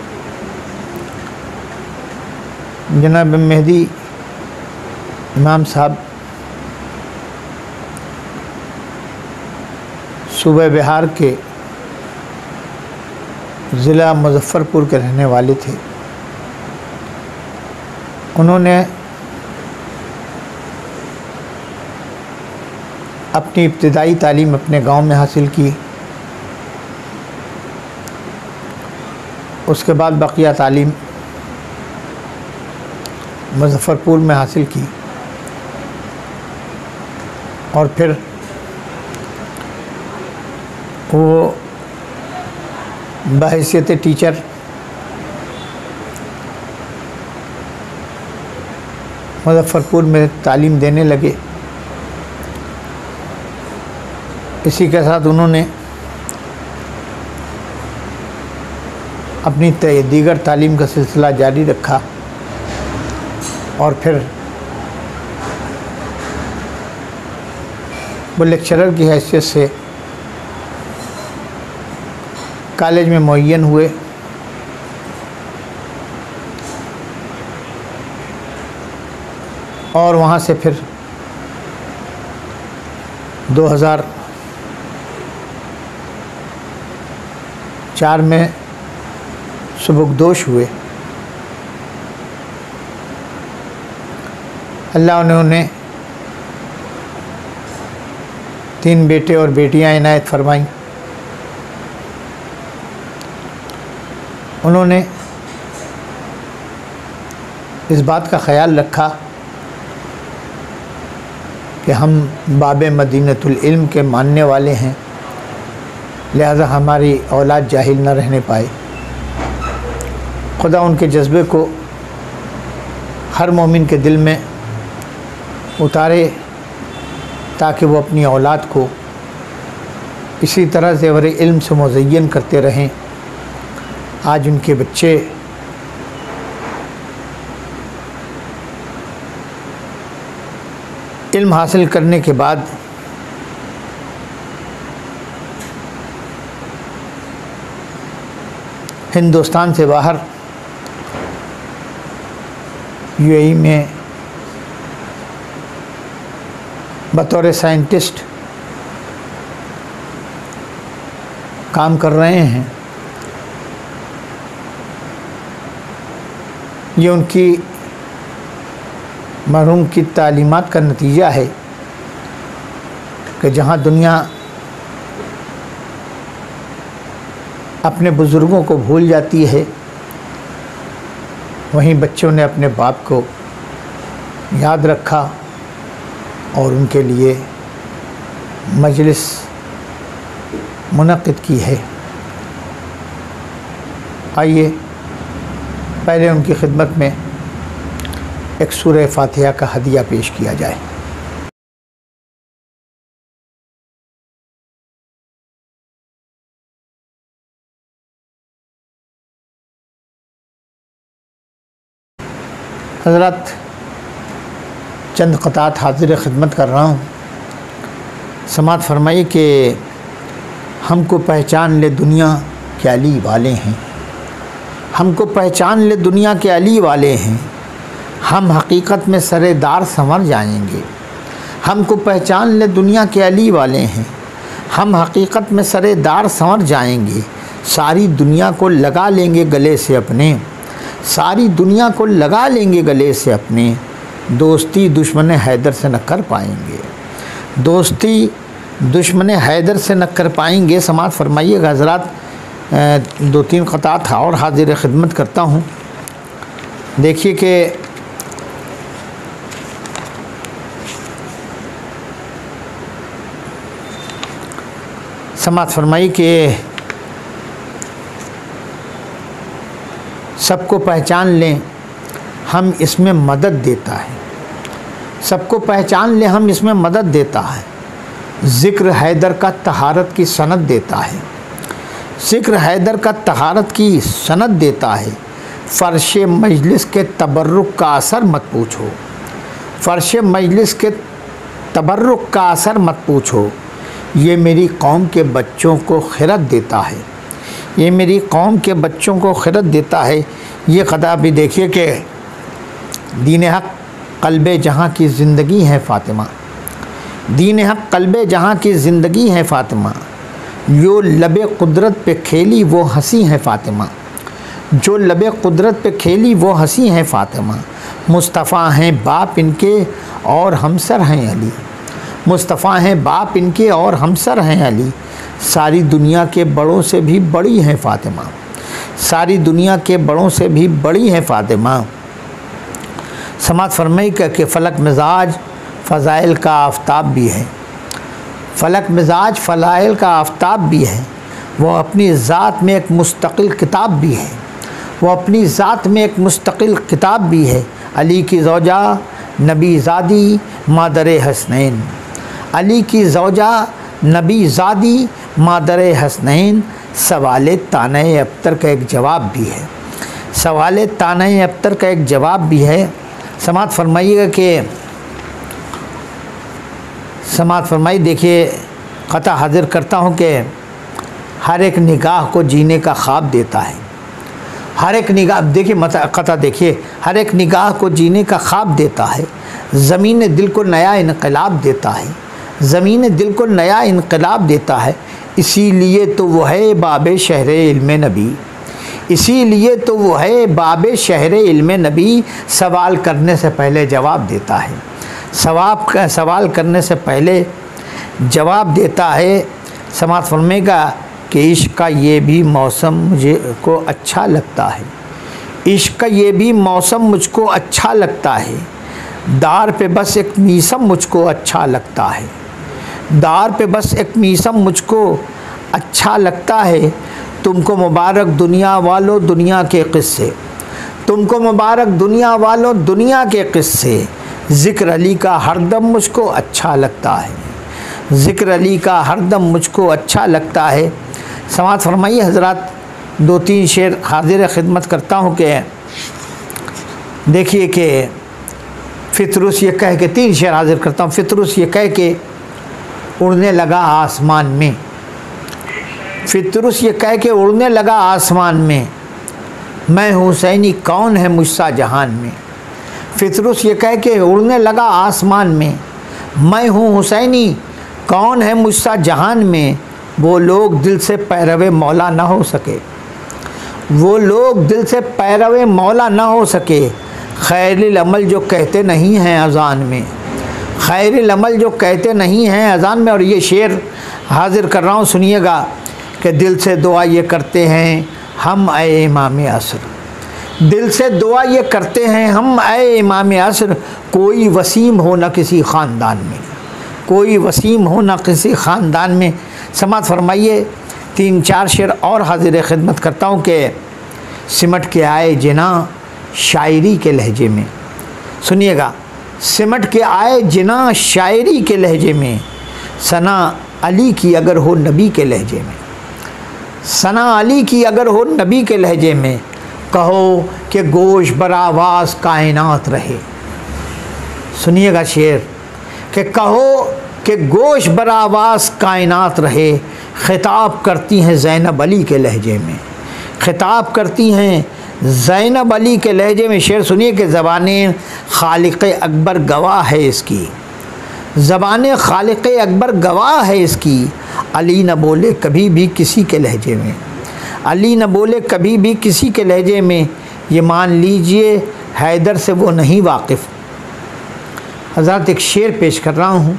जनाब मेहदी इमाम साहब सूबे बिहार के ज़िला मुज़फ़्फ़रपुर के रहने वाले थे। उन्होंने अपनी इब्तिदाई तालीम अपने गांव में हासिल की। उसके बाद बक़िया तालीम मुज़फ़्फ़रपुर में हासिल की और फिर वो बहैसियत टीचर मुज़फ़्फ़रपुर में तालीम देने लगे। इसी के साथ उन्होंने अपनी दीगर तालीम का सिलसिला जारी रखा और फिर वो लेक्चरर की हैसियत से कॉलेज में मुअय्यन हुए। और वहाँ से फिर 2004 में सुबुकदोश हुए। अल्लाह ने उन्हें 3 बेटे और बेटियां इनायत फरमाईं। उन्होंने इस बात का ख्याल रखा कि हम बाबे मदीनतुल इल्म के मानने वाले हैं, लिहाजा हमारी औलाद जाहिल न रहने पाए। खुदा उनके जज्बे को हर मोमिन के दिल में उतारे ताकि वो अपनी औलाद को इसी तरह ज़ेवर इल्म से मुज़य्यन करते रहें। आज उनके बच्चे इल्म हासिल करने के बाद हिंदुस्तान से बाहर यूएई में बतौर साइंटिस्ट काम कर रहे हैं। ये उनकी मरहूम की तालीमात का नतीजा है कि जहाँ दुनिया अपने बुज़ुर्गों को भूल जाती है, वहीं बच्चों ने अपने बाप को याद रखा और उनके लिए मजलिस मुनक़िद की है। आइए पहले उनकी खिदमत में एक सूरह फातिहा का हदिया पेश किया जाए। हज़रत चंद क़तात हाजिर खिदमत कर रहा हूँ। समात फरमाइए कि हमको पहचान ले दुनिया के अली वाले हैं, हमको पहचान ले दुनिया के अली वाले हैं, हम हकीकत में सरेदार संवर जाएंगे। हमको पहचान ले दुनिया के अली वाले हैं, हम हकीकत में सरेदार संवर जाएंगे। सारी दुनिया को लगा लेंगे गले से अपने, सारी दुनिया को लगा लेंगे गले से अपने। दोस्ती दुश्मन हैदर से न कर पाएंगे, दोस्ती दुश्मन हैदर से न कर पाएंगे। समात फरमाइएगा हज़रात, 2-3 क़तात और हाजिर खिदमत करता हूँ। देखिए कि समात फरमाइए कि सबको पहचान लें हम इसमें मदद देता है, सबको पहचान लें हम इसमें मदद देता है। ज़िक्र हैदर का तहारत की सनद देता है, ज़िक्र हैदर का तहारत की सनद देता है। फ़र्श मजलिस के तबर्रुक का असर मत पूछो, फ़र्श मजलिस के तबर्रुक का असर मत पूछो। ये मेरी कौम के बच्चों को खिरत देता है, ये मेरी कौम के बच्चों को खिरत देता है। ये क़दा भी देखिए कि दीन हक़ क़ल्बे जहाँ की ज़िंदगी है फ़ातिमा, दीन हक़ क़ल्बे जहाँ की ज़िंदगी है फ़ातिमा। जो लबे कुदरत पे खेली वो हंसी है फ़ातिमा, जो लबे कुदरत पे खेली वो हंसी है फ़ातिमा। मुस्तफ़ा हैं बाप इनके और हमसर हैं अली, मुस्तफ़ा हैं बाप इनके और हमसर हैं अली। सारी दुनिया के बड़ों से भी बड़ी है फ़ातिमा, सारी दुनिया के बड़ों से भी बड़ी है फ़ातिमा। समात फरमाई का कि फ़लक मिजाज फ़ज़ाइल का आफ़ताब भी है, फ़लक मिजाज फ़ज़ाइल का आफ़ताब भी है। वो अपनी ज़ात में एक मुस्तकिल किताब भी है, वो अपनी ज़ात में एक मुस्तकिल किताब भी है। अली की ज़ौजा नबी ज़ादी मादर हसनैन, अली की ज़ौजा नबी ज़ादी मादर हसनैन। सवाल ताने अब्तर का एक जवाब भी है, सवाल ताने अब्तर का एक जवाब भी है। समात फरमाइएगा कि समात फरमाई देखिए क़ता हाजिर करता हूँ कि हर एक निगाह को जीने का ख्वाब देता है, हर एक निगाह देखिए क़ता देखिए, हर एक निगाह को जीने का ख्वाब देता है। ज़मीन दिल को नया इनक़लाब देता है, ज़मीन दिल को नया इनक़लाब देता है। इसीलिए तो वो है बाब शहर इल्म नबी, इसीलिए तो वो है बाब शहर इल्म नबी। सवाल करने से पहले जवाब देता है, सवाल करने से पहले जवाब देता है। समात फरमाएगा कि इश्क़ का ये भी मौसम मुझे को अच्छा लगता है, इश्क़ का ये भी मौसम मुझको अच्छा लगता है। दार पे बस एक मीसम मुझको अच्छा लगता है, दार पे बस एक मीसम मुझको अच्छा लगता है। तुमको मुबारक दुनिया वालों दुनिया के क़िस्से, तुमको मुबारक दुनिया वालों दुनिया के क़िस्से। ज़िक्र अली का हरदम मुझको अच्छा लगता है, ज़िक्र अली का हरदम मुझको अच्छा लगता है। समात फरमाइए हज़रात, 2-3 शेर हाजिर खिदमत करता हूँ कि देखिए कि फ़ितरुस ये कह के 3 शेर हाजिर करता हूँ। फ़ितरुस ये कह के उड़ने लगा आसमान में, फ़ितरुस ये कह के उड़ने लगा आसमान में। मैं हुसैनी कौन है मुझसा जहान में, फ़ितरुस ये कह के उड़ने लगा आसमान में। मैं हूँ हुसैनी कौन है मुझसा जहान में। वो लोग दिल से पैरवे मौला ना हो सके, वो लोग दिल से पैरवे मौला ना हो सके। खैरुल अमल जो कहते नहीं हैं अज़ान में, खैरुल अमल जो कहते नहीं हैं अज़ान में। और ये शेर हाजिर कर रहा हूँ, सुनिएगा कि दिल से दुआ ये करते हैं हम ऐ इमाम असर, दिल से दुआ ये करते हैं हम ऐ इमाम असर। कोई वसीम हो ना किसी ख़ानदान में, कोई वसीम हो ना किसी ख़ानदान में। समात फरमाइए 3-4 शेर और हाजिर खिदमत करता हूँ कि सिमट के आए जिना शायरी के लहजे में। सुनिएगा, सिमट के आए जिना शायरी के लहजे में, सना अली की अगर हो नबी के लहजे में, सना अली की अगर हो नबी के लहजे में, कहो कि गोश बरावास कायनात रहे। सुनिएगा शेर कि कहो कि गोश बरावास कायनात रहे, खिताब करती हैं ज़ैनब अली के लहजे में, खिताब करती हैं ज़ैनब अली के लहजे में। शेर सुनिए कि ज़बाने खालिक़ अकबर गवाह है इसकी, ज़बाने खालिक़ अकबर गवाह है इसकी, अली न बोले कभी भी किसी के लहजे में, अली न बोले कभी भी किसी के लहजे में, ये मान लीजिए हैदर से वो नहीं वाकिफ़। हज़रत एक शेर पेश कर रहा हूँ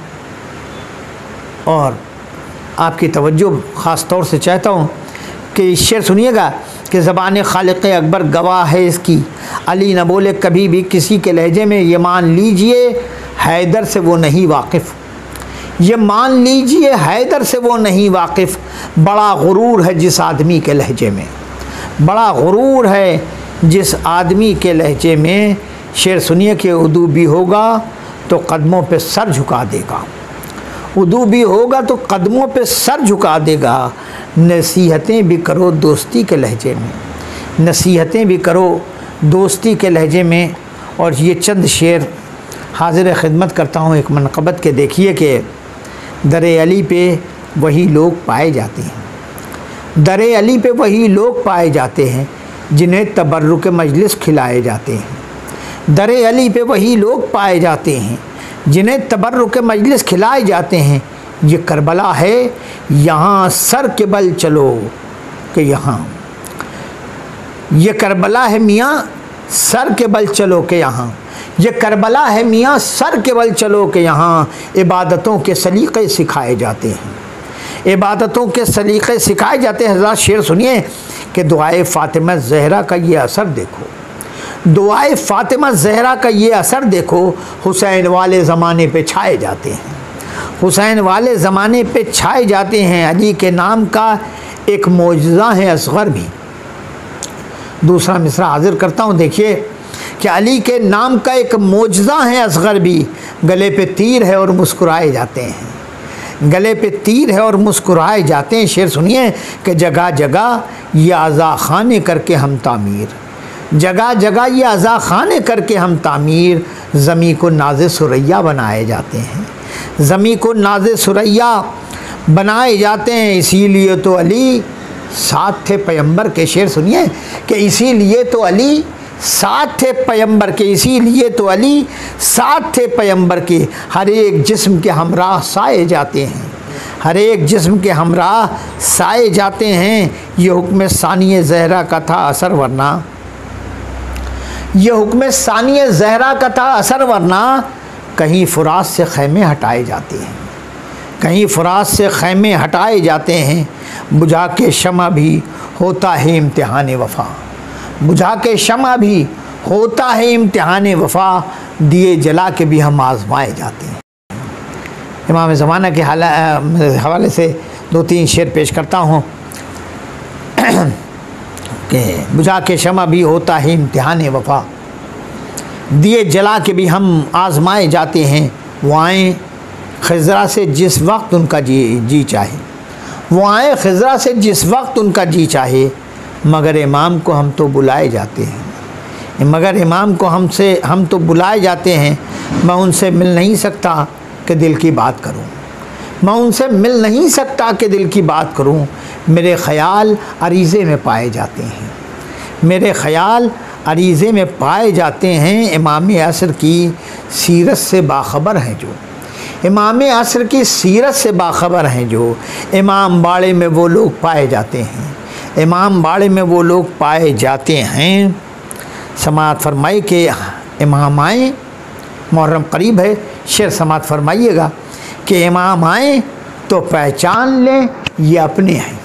और आपकी तवज्जो ख़ास तौर से चाहता हूँ कि इस शेर सुनिएगा कि ज़बान खालिक़ अकबर गवाह है इसकी, अली न बोले कभी भी किसी के लहजे में, ये मान लीजिए हैदर से वो नहीं वाकिफ़, ये मान लीजिए हैदर से वो नहीं वाकिफ़, बड़ा गुरूर है जिस आदमी के लहजे में, बड़ा गुरूर है जिस आदमी के लहजे में। शेर सुनिए कि उदू भी होगा तो कदमों पे सर झुका देगा, उदू भी होगा तो कदमों पे सर झुका देगा, नसीहतें भी करो दोस्ती के लहजे में, नसीहतें भी करो दोस्ती के लहजे में। और ये चंद शेर हाजिर खिदमत करता हूँ एक मनक़बत के। देखिए कि दरे अली पे वही लोग पाए जाते हैं, दरे अली पे वही लोग पाए जाते हैं जिन्हें तबर्रुक मजलिस खिलाए जाते हैं, दरे अली पे वही लोग पाए जाते हैं जिन्हें तबर्रुक मजलिस खिलाए जाते हैं। ये करबला है यहाँ सर के बल चलो कि यहाँ, ये करबला है मियाँ सर के बल चलो के यहाँ, ये करबला है मियाँ सर के बल चलो के यहाँ, इबादतों के सलीक़े सिखाए जाते हैं, इबादतों के सलीक़े सिखाए जाते हैं। हज़रत शेर सुनिए कि दुआए फ़ातिमा ज़हरा का ये असर देखो, दुआए फ़ातिमा ज़हरा का ये असर देखो, हुसैन वाले ज़माने पे छाए जाते हैं, हुसैन वाले ज़माने पे छाए जाते हैं। अली के नाम का एक मौजज़ा है असग़र भी। दूसरा मिसरा हाजिर करता हूँ, देखिए कि अली के नाम का एक मौजज़ा है असग़र भी, गले पे तीर है और मुस्कुराए जाते हैं, गले पे तीर है और मुस्कुराए जाते हैं। शेर सुनिए कि जगह जगह ये आज़ा खाने करके हम तामीर, जगह जगह ये आज़ा खाने करके हम तामीर, ज़मी को नाज़े सुरैया बनाए जाते हैं, ज़मी को नाज़े सुरैया बनाए जाते हैं। इसीलिए तो अली साथ थे पैगंबर के। शेर सुनिए कि इसीलिए तो अली साथ थे पैगंबर के, इसीलिए तो अली साथ थे पैगंबर के, हर एक जिस्म के हमराह साए जाते हैं, हर एक जिस्म के हमराह साए जाते हैं। ये हुक्म सानिए ज़हरा का था असर वरना, ये हुक्म सानिए ज़हरा का था असर वरना, कहीं फ़ुरात से ख़ैमे हटाए जाते हैं, कहीं फ़ुरात से ख़ैमे हटाए जाते हैं। बुझा के शमा भी होता है इम्तिहान वफ़ा, बुझा के शमा भी होता है इम्तिहान वफ़ा, दिए जला के भी हम आज़माए जाते हैं। इमाम ज़माना के हवाले से 2-3 शेर पेश करता हूँ कि बुझा के शमा भी होता है इम्तिहान वफ़ा, दिए जला के भी हम आज़माए जाते हैं। वो आएँ ख़िज़रा से जिस वक्त उनका जी चाहे, वो आए ख़िज़रा से जिस वक्त उनका जी चाहे, मगर इमाम को हम तो बुलाए जाते हैं, मगर इमाम को हम तो बुलाए जाते हैं। मैं उनसे मिल नहीं सकता कि दिल की बात करूं, मैं उनसे मिल नहीं सकता कि दिल की बात करूं, मेरे ख़याल अरीज़े में पाए जाते हैं, मेरे ख़याल अरीज़े में पाए जाते हैं। इमाम असर की सीरत से बाख़बर हैं जो, इमाम असर की सीरत से बाख़बर हैं जो, इमाम बाड़े में वो लोग पाए जाते हैं, इमाम बाड़े में वो लोग पाए जाते हैं। समाअत फरमाई कि इमाम आए, मुहर्रम करीब है, शेर समाअत फरमाइएगा कि इमाम आए तो पहचान लें ये अपने हैं,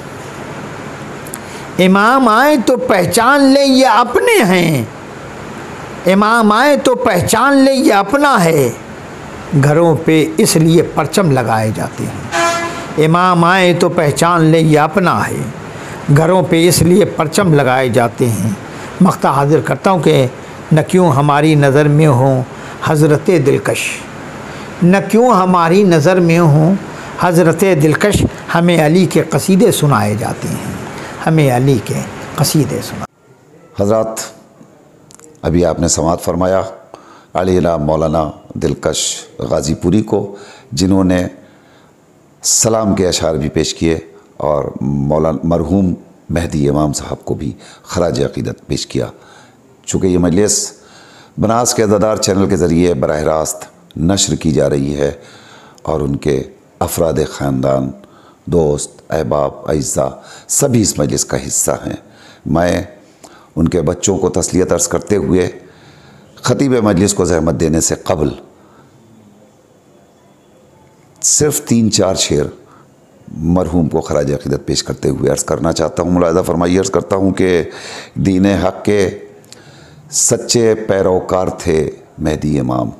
इमाम आए तो पहचान लें ये अपने हैं, इमाम आए तो पहचान लें ये अपना है। घरों पे इसलिए परचम लगाए जाते हैं, इमाम आए तो पहचान ले ये अपना है। घरों पे इसलिए परचम लगाए जाते हैं। मख्ता हाजिर करता हूँ कि न क्यों हमारी नज़र में हो हज़रत दिलकश, न क्यों हमारी नज़र में हो हज़रत दिलकश, हमें अली के कसीदे सुनाए जाते हैं, हमें अली के कसीदे सुना। हज़रात, अभी आपने समाअत फरमाया अली मौलाना दिलकश गाज़ीपुरी को, जिन्होंने सलाम के अशार भी पेश किए और मौलाना मरहूम मेहदी इमाम साहब को भी खराज अक़ीदत पेश किया। चूँकि ये मजलिस बनास के अज़ादार चैनल के ज़रिए बराह रास्त नश्र की जा रही है और उनके अफराद ख़ानदान, दोस्त, अहबाब, अइज़्ज़ा सभी इस मजलिस का हिस्सा हैं। मैं उनके बच्चों को तस्लियत अर्ज़ करते हुए ख़तीब मजलिस को ज़हमत देने से क़ब्ल सिर्फ़ 3-4 शेर मरहूम को खराज अक़ीदत पेश करते हुए अर्ज़ करना चाहता हूँ। मुलाहिज़ा फरमाइए, अर्ज़ करता हूँ कि दीन हक़ के सच्चे पैरोकार थे मेहदी इमाम।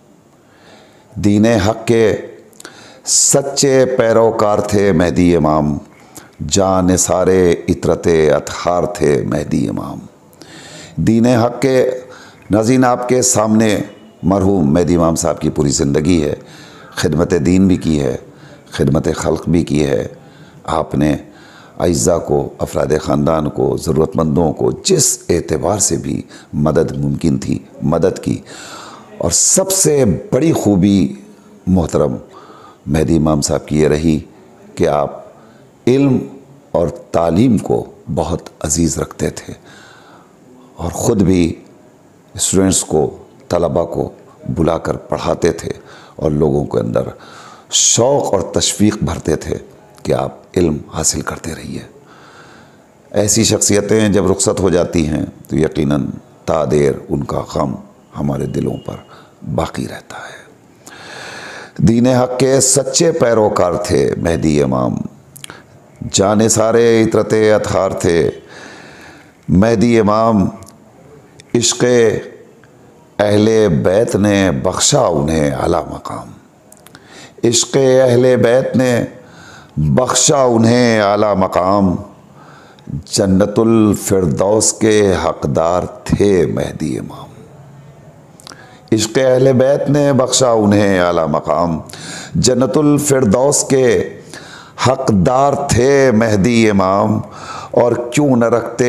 दीन हक़ के सच्चे पैरोकार थे मेहदी इमाम, जान सारे इतरते अतहार थे मेहदी इमाम। दीन हक़ के नाज़रीन, आपके सामने मरहूम मेहदी इमाम साहब की पूरी ज़िंदगी है। खिदमत दीन भी की है, खिदमत खल्क़ भी की है। आपने अइज़्ज़ा को, अफराद ख़ानदान को, ज़रूरतमंदों को जिस एतबार से भी मदद मुमकिन थी मदद की। और सबसे बड़ी ख़ूबी मोहतरम मेहदी इमाम साहब की ये रही कि आप इल्म और तालीम को बहुत अज़ीज़ रखते थे और ख़ुद भी स्टूडेंट्स को, तलबा को बुलाकर पढ़ाते थे और लोगों के अंदर शौक़ और तशवीक़ भरते थे कि आप इल्म हासिल करते रहिए। ऐसी शख्सियतें जब रुखसत हो जाती हैं तो यकीनन तादेर उनका गम हमारे दिलों पर बाकी रहता है। दीन हक़ के सच्चे पैरोकार थे मेहदी इमाम, जाने सारे इतरते अतहार थे मेहदी इमाम। इश्क़े अहले बैत ने बख्शा उन्हें आला मकाम, इश्क़े अहले बैत ने बख्शा उन्हें आला मकाम। जन्नतुल फिरदौस के हक़दार थे मेहदी इमाम, इश्क़े अहले बैत ने बख्शा उन्हें आला मकाम। जन्नतुल फिरदौस के हक़दार थे मेहदी इमाम। और क्यों न रखते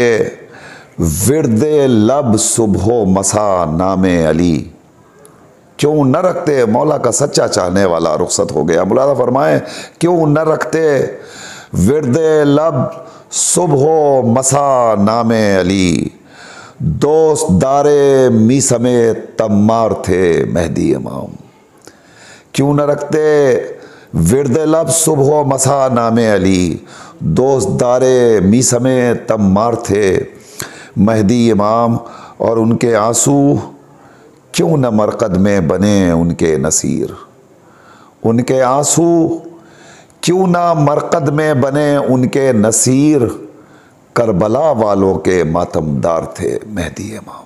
विरदे लब सुबह मसा नामे अली, क्यों न रखते, मौला का सच्चा चाहने वाला रुखसत हो गया। मुलादा फरमाएं, क्यों न रखते विरदे लब सुबह मसा नामे अली। दोस्त दारे मीसमे तम्मार थे मेहदी इमाम, क्यों न रखते विरदे लब सुबह मसा नामे अली। दोस्त दारे मीसमे तम्मार थे मेहदी इमाम। और उनके आंसू क्यों न मरकद में बने उनके नसीर, उनके आंसू क्यों ना मरकद में बने उनके नसीर। करबला वालों के मातमदार थे मेहदी इमाम,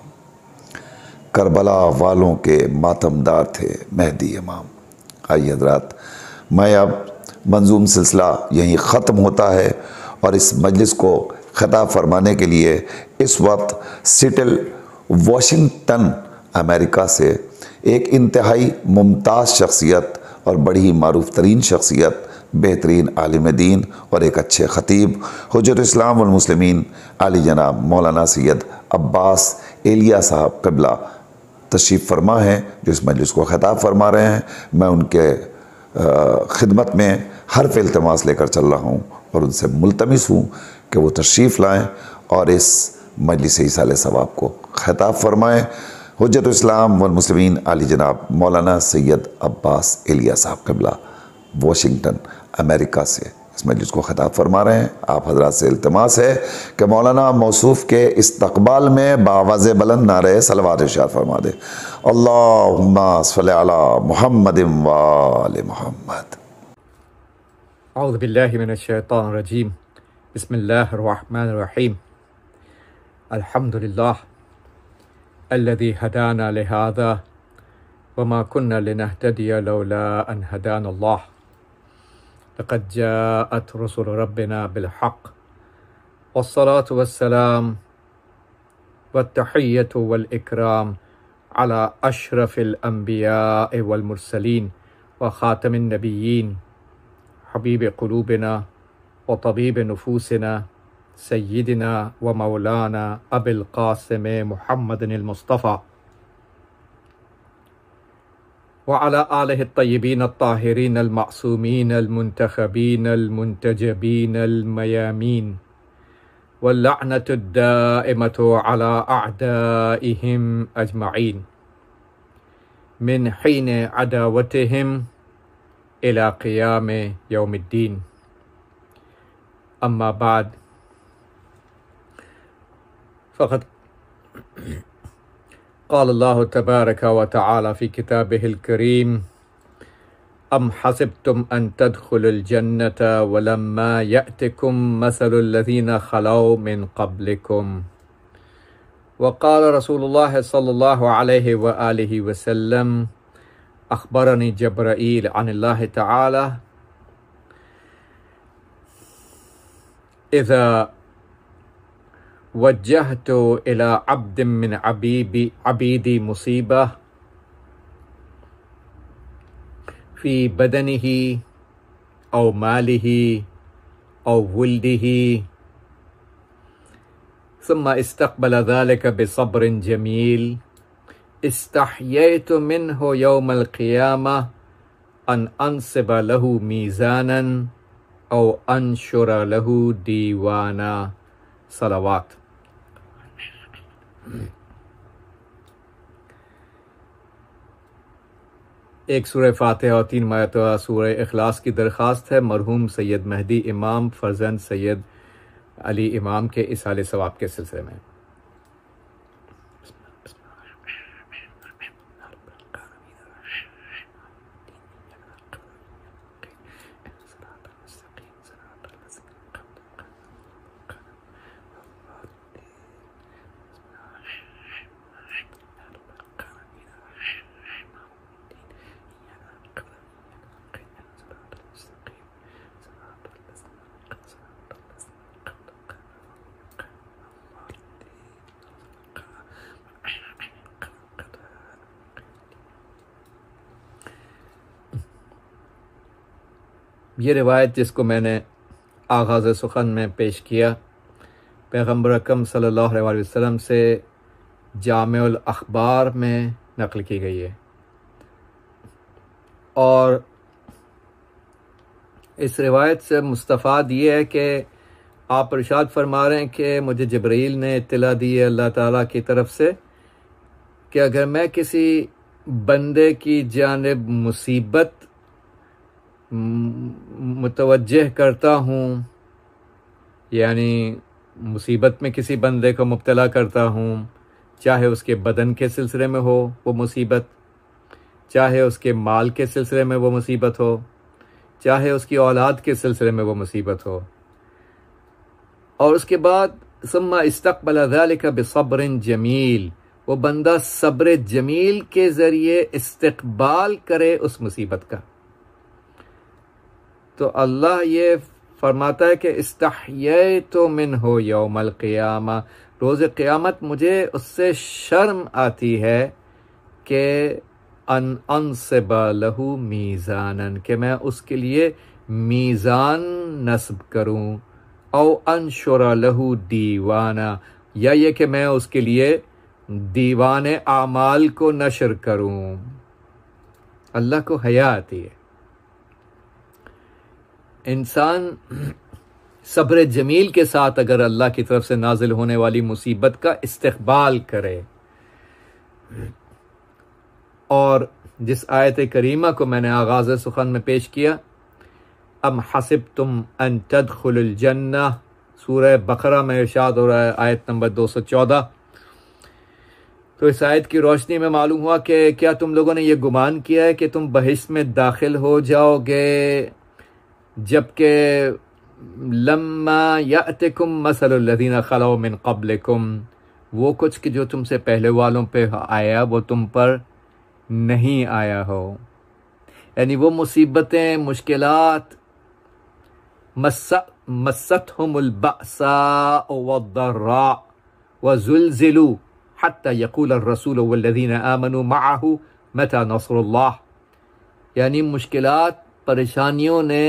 करबला वालों के मातमदार थे मेहदी इमाम। आइए हज़रात, मैं अब मंजूम सिलसिला यहीं ख़त्म होता है और इस मजलिस को ख़िताब फरमाने के लिए इस वक्त सिएटल वाशिंगटन अमेरिका से एक इंतहाई मुमताज़ शख्सियत और बड़ी ही मारूफ तरीन शख्सियत, बेहतरीन आलिम दीन और एक अच्छे ख़तीब, हुज्जत इस्लाम वल मुस्लिमीन आली जनाब मौलाना सैयद अब्बास एलिया साहब क़िबला तशरीफ़ फरमा हैं, जो इस मजलिस को ख़िताब फरमा रहे हैं। मैं उनके खिदमत में हर्फ़ इल्तिमास लेकर चल रहा हूँ और उनसे मुल्तमिस हूँ कि वो तशरीफ़ लाएँ और इस मजलिस ईसाल सवाब को ख़िताब फरमाएँ। हुज्जत इस्लाम वल मुस्लिमीन आली जनाब मौलाना सैयद अब्बास एलिया साहब क़िबला वाशिंगटन अमेरिका से इस मजलिस को ख़िताब फरमा रहे हैं। आप हज़रात से इल्तिमास है कि मौलाना मौसूफ़ के इस्तक़बाल में बावाज़े बुलंद नारे सलवात इरशाद फरमा दे। अल्लाहुम्मा सल्लि अला मुहम्मदिन व आलि मुहम्मद। औज़ु बिल्लाहि मिनश शैतानिर रजीम। बिस्मिल्लाहिर रहमानिर रहीम। अल्हम्दुलिल्लाह अल्लज़ी हदाना लिहाज़ा वमा कुन्ना लिनहतदिया लौला अन हदानल्लाह। लक़द जाअत रुसुल रब्बिना बिलहक़ वस्सलातु वस्सलाम वत्तहिय्यतु वल इकराम अला अशरफिल अंबिया वल मुरसलीन व ख़ातमिन नबिय्यीन हबीब क़ुलूबिना व तबीब नुफूसिना सय्यिदिना व मौलाना अबिल क़ासिम मुहम्मदिल मुस्तफ़ा व अला आलिहि अत्तय्यबीन अत्ताहिरीन अल-मअसूमीन अल-मुंतखबीन अल-मुंतजबीन अल-मयामीन वल्लअनतु दाइमतु अला अअदाइहिम अजमईन मिनहीन अदावतिहिम इला क़ियाम यौमिद्दीन। अम्मा बाद फ़क़द क़ाल अल्लाहु तबारक व तआला फ़ी किताबिहिल करीम अम हसिबतुम अन तदखुलुल जन्नत वलम्मा यअतिकुम मसलुल लज़ीना खलौ मिन क़ब्लिकुम व क़ाल रसूलुल्लाह सल्लल्लाहु अलैहि व आलिहि वसल्लम अख़बरनी जब्राईल अनिल्लाहि तआला इज़ा वज्जहतु इला अब्दिन मिन अबीदी मुसीबह फ़ी बदनिही औ मालिही औ वुल्दिही सुम्मा इस्तक़बल ज़ालिका बिसब्रिन जमील इस्तहयैतु मिन्हु यौमल क़ियामह अन अंसिब लहू मीज़ानन औ अंशुर लहू दीवाना। सलावात। एक सूरह फातिहा और 3 मरतबा सूरह इखलास की दरख्वास्त है मरहूम सैयद मेहदी इमाम फर्जंद सैयद अली इमाम के इसाले सवाब के सिलसिले में। ये रिवायत जिसको मैंने आगाज़ सुखन में पेश किया पैगम्बर अकरम सल्लल्लाहु अलैहि वसल्लम से जामिउल अखबार में नक़ल की गई है और इस रिवायत से मुस्तफ़ाद ये है कि आप इरशाद फरमा रहे हैं कि मुझे जिब्रील ने इत्तला दी है अल्लाह ताला की तरफ से कि अगर मैं किसी बंदे की जानिब मुसीबत मुतवज्जह करता हूँ यानी मुसीबत में किसी बंदे को मुब्तला करता हूँ चाहे उसके बदन के सिलसिले में हो वो मुसीबत चाहे उसके माल के सिलसिले में वो मुसीबत हो चाहे उसकी औलाद के सिलसिले में वो मुसीबत हो और उसके बाद सुम्मा इस्तक़बल ज़ालिका बिसब्रिन जमील वो बंदा सब्र जमील के ज़रिए इस्तक़बाल करे उस मुसीबत का तो अल्लाह ये फरमाता है कि इस्तहयैतु मिन्हु यौमल क़ियामा रोज़ क़यामत मुझे उससे शर्म आती है कि अन अंसिब लहू मीज़ानन कि मैं उसके लिए मीज़ान नस्ब करूँ औ अंशुर लहू दीवाना या ये कि मैं उसके लिए दीवान आमाल को नशर करूँ। अल्लाह को हया आती है इंसान सब्र जमील के साथ अगर अल्लाह की तरफ से नाजिल होने वाली मुसीबत का इस्तक़बाल करे और जिस आयत करीमा को मैंने आगाज़ सुखन में पेश किया अम हसिबतुम अन तदखुलुल जन्नह सूरह बकरा में इरशाद हो रहा है आयत नंबर 214। तो इस आयत की रोशनी में मालूम हुआ कि क्या तुम लोगों ने यह गुमान किया है कि तुम बहिश्त में दाखिल हो जाओगे जबकि लम्मा यातिकुम मसलुल लज़ीना खलौ मिन क़ब्लिकुम वो कुछ कि जो तुमसे पहले वालों पे आया वो तुम पर नहीं आया हो यानी वो मुसीबतें मुश्किलात मस्सतहुमुल बअसाउ वद्दर्रा वज़ुलज़िलू हत्ता यक़ूल अर्रसूल वल्लज़ीना आमनू मअहू मता नस्रुल्लाह। यानी मुश्किलात परेशानियों ने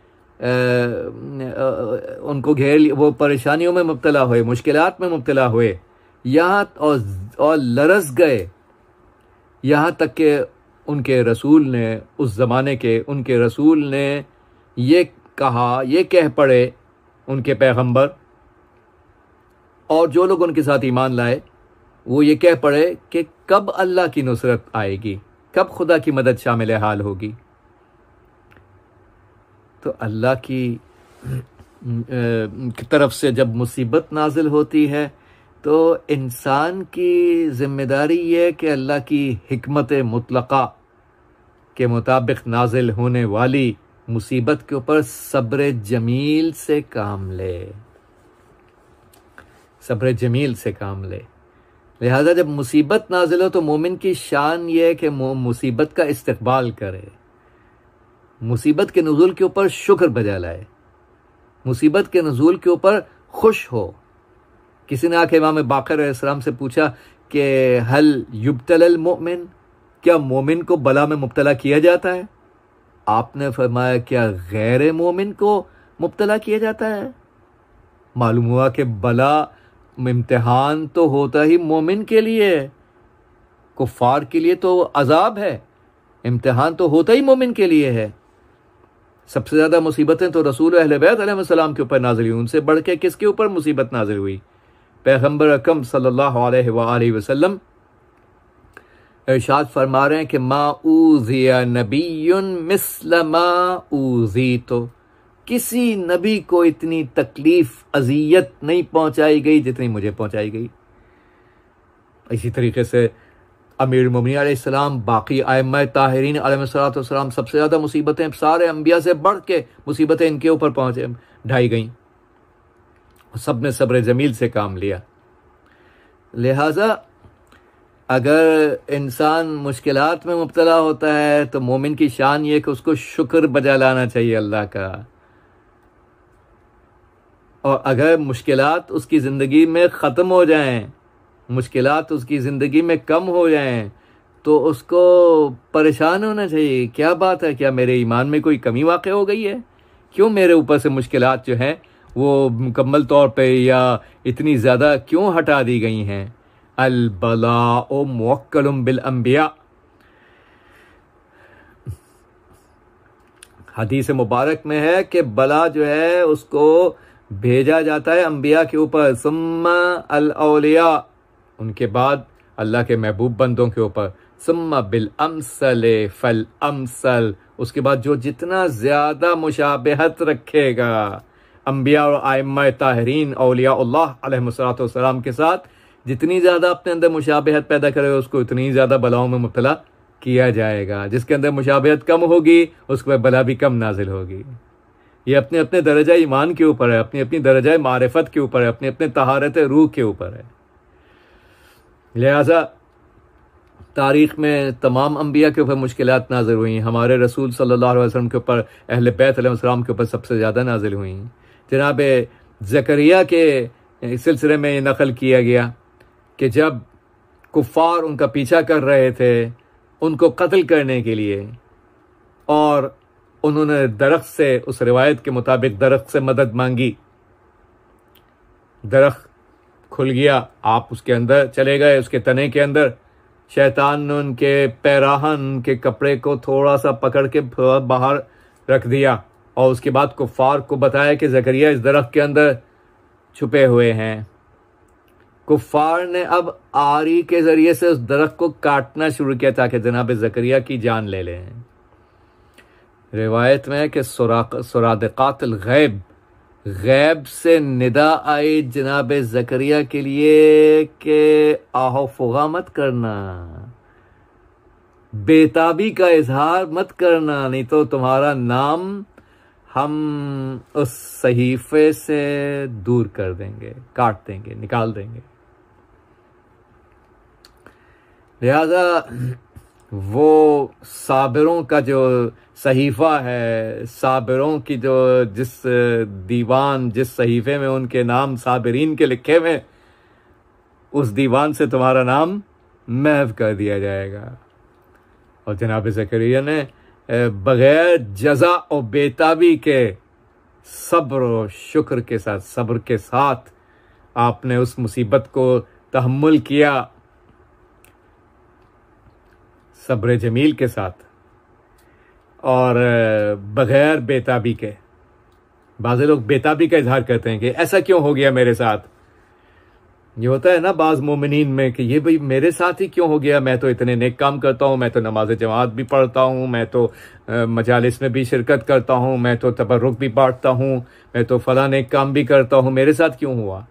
उनको घेर लिया, वो परेशानियों में मुब्तला हुए, मुश्किलात में मुब्तला हुए, यहाँ और लरस गए, यहाँ तक कि उनके रसूल ने, उस ज़माने के उनके रसूल ने ये कहा, ये कह पड़े उनके पैगंबर और जो लोग उनके साथ ईमान लाए, वो ये कह पड़े कि कब अल्लाह की नुसरत आएगी, कब खुदा की मदद शामिल हाल होगी। तो अल्लाह की तरफ से जब मुसीबत नाजिल होती है तो इंसान की ज़िम्मेदारी ये है कि अल्लाह की हिकमत मुतलक़ा के मुताबिक नाजिल होने वाली मुसीबत के ऊपर सब्र जमील से काम ले, सब्र जमील से काम ले। लिहाजा जब मुसीबत नाजिल हो तो मोमिन की शान ये है कि मुसीबत का इस्तकबाल करे, मुसीबत के नुज़ूल के ऊपर शुक्र बजा लाए, मुसीबत के नुज़ूल के ऊपर खुश हो। किसी ने आके इमाम बाक़र अलैहिस्सलाम से पूछा कि हल युब्तलल मोमिन, क्या मोमिन को बला में मुब्तला किया जाता है? आपने फरमाया क्या गैर मोमिन को मुब्तला किया जाता है? मालूम हुआ कि बला इम्तिहान तो होता ही मोमिन के लिए, कुफ़ार के लिए तो अजाब है, इम्तिहान तो होता ही मोमिन के लिए है। सबसे ज़्यादा मुसीबतें तो रसूल अहले बैत अलैहिस्सलाम के ऊपर नाज़िल हुई, उनसे बढ़ के किसके ऊपर मुसीबत नाज़िल हुई? पैगम्बर अकरम सल्लल्लाहु अलैहि वसल्लम इरशाद फरमा रहे हैं कि मा ऊज़िया नबियुन मिस्ल मा ऊज़ीतु, किसी नबी को इतनी तकलीफ अजियत नहीं पहुंचाई गई जितनी मुझे पहुंचाई गई। इसी तरीके से अमीर मोमिनीन अलैहिस्सलाम, बाकी आइम्मा ताहिरीन अलैहिस्सलातु वस्सलाम, सबसे ज़्यादा मुसीबतें सारे अंबिया से बढ़ के मुसीबतें इनके ऊपर ढाई गईं, सब ने सब्र जमील से काम लिया। लिहाजा अगर इंसान मुश्किलात में मुब्तला होता है तो मोमिन की शान ये कि उसको शुक्र बजा लाना चाहिए अल्लाह का, और अगर मुश्किलात उसकी ज़िंदगी में ख़त्म हो जाएं, मुश्किलात उसकी ज़िंदगी में कम हो जाएं, तो उसको परेशान होना चाहिए। क्या बात है, क्या मेरे ईमान में कोई कमी वाक़ हो गई है? क्यों मेरे ऊपर से मुश्किलात जो हैं वो मुकम्मल तौर पे या इतनी ज़्यादा क्यों हटा दी गई हैं? अल बलाउ मुवक्कलुम बिल अंबिया, हदीस मुबारक में है कि बला जो है उसको भेजा जाता है अंबिया के ऊपर, सुम्मा अल औलिया, उनके बाद अल्लाह के महबूब बंदों के ऊपर, सुम्मा बिल अमसल फल अमसल, उसके बाद जो जितना ज़्यादा मुशाबहत रखेगा अंबिया और आइम्मा ताहिरीन औलियाउल्लाह अलैहिस्सलातु वस्सलाम के साथ, जितनी ज़्यादा अपने अंदर मुशाबहत पैदा करेगा उसको उतनी ज़्यादा बलाओं में मुब्तला किया जाएगा। जिसके अंदर मुशाबहत कम होगी उसके बाद बला भी कम नाजिल होगी। ये अपने अपने दर्जा ईमान के ऊपर है, अपनी अपनी दर्जा मारिफत के ऊपर है, अपने अपने तहारत रूह के ऊपर है। लिहाजा तारीख़ में तमाम अंबिया के ऊपर मुश्किलात नाजिल हुई, हमारे रसूल सल्लल्लाहु अलैहि वसल्लम के ऊपर, अहले बैत अलैहिस्सलाम के ऊपर सबसे ज़्यादा नाजिल हुई। जनाब ज़करिया के सिलसिले में नक़ल किया गया कि जब कुफ़ार उनका पीछा कर रहे थे उनको कत्ल करने के लिए, और उन्होंने दरख्त से, उस रिवायत के मुताबिक दरख्त से मदद मांगी, दरख्त खुल गया, आप उसके अंदर चले गए, उसके तने के अंदर शैतान ने उनके पैराहन के कपड़े को थोड़ा सा पकड़ के बाहर रख दिया, और उसके बाद कुफ़ार को बताया कि ज़करिया इस दरख्त के अंदर छुपे हुए हैं। कुफ़ार ने अब आरी के ज़रिए से उस दरख्त को काटना शुरू किया ताकि जनाब ज़करिया की जान ले लें। रिवायत में है कि सुरादिक़ातुल गैब, गैब से निदा आई जनाब ज़करिया के लिए कि आहो फुगा मत करना, बेताबी का इजहार मत करना, नहीं तो तुम्हारा नाम हम उस सहीफे से दूर कर देंगे, काट देंगे, निकाल देंगे। लिहाजा वो साबिरों का जो सहीफ़ा है, साबिरों की जो जिस दीवान, जिस सहीफ़े में उनके नाम साबिरीन के लिखे हुए, उस दीवान से तुम्हारा नाम महव कर दिया जाएगा। और जनाब ज़करिया ने बग़ैर जज़ा और बेताबी के सब्र और शुक्र के साथ, सब्र के साथ आपने उस मुसीबत को तहम्मुल किया, सब्र जमील के साथ और बग़ैर बेताबी के। बाज़ लोग बेताबी का इजहार करते हैं कि ऐसा क्यों हो गया मेरे साथ। ये होता है ना बाज़ मोमिनीन में कि ये भाई मेरे साथ ही क्यों हो गया, मैं तो इतने नेक काम करता हूँ, मैं तो नमाज जमात भी पढ़ता हूँ, मैं तो मजालिस में भी शिरकत करता हूँ, मैं तो तबर्रुक भी बांटता हूँ, मैं तो फला नेक काम भी करता हूँ, मेरे साथ क्यों हुआ।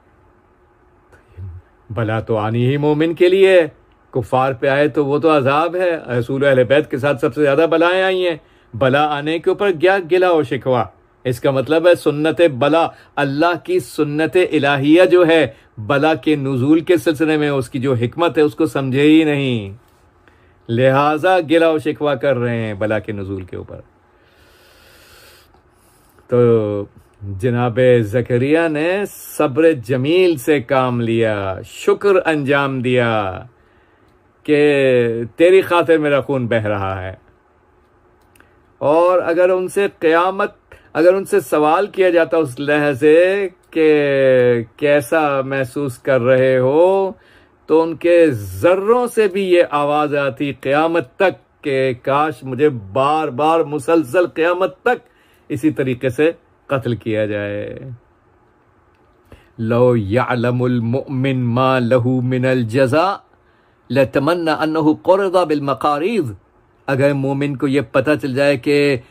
भला तो आनी ही मोमिन के लिए, कुफार पे आए तो वो तो अजाब है। रसूल अहले बैत के साथ सबसे ज़्यादा बलाएं आई हैं, बला आने के ऊपर क्या गिला और शिकवा। इसका मतलब है सुन्नत बला, अल्लाह की सुन्नत इलाहिया जो है बला के नुज़ूल के सिलसिले में उसकी जो हिकमत है उसको समझे ही नहीं, लिहाजा गिला और शिकवा कर रहे हैं बला के नुज़ूल के ऊपर। तो जनाब ज़करिया ने सब्र जमील से काम लिया, शुक्र अंजाम दिया कि तेरी खातिर मेरा खून बह रहा है। और अगर उनसे सवाल किया जाता उस लहजे कि कैसा महसूस कर रहे हो, तो उनके ज़र्रों से भी ये आवाज़ आती क़यामत तक कि काश मुझे बार बार मुसलसल क़यामत तक इसी तरीके से कत्ल किया जाए। लो यअलमुल मुमिन मा लहू मिनल जज़ा लतमन्ना अन्नहु क़ुरदा बिल मक़ारीज़। अगर मोमिन को ये पता चल जाए कि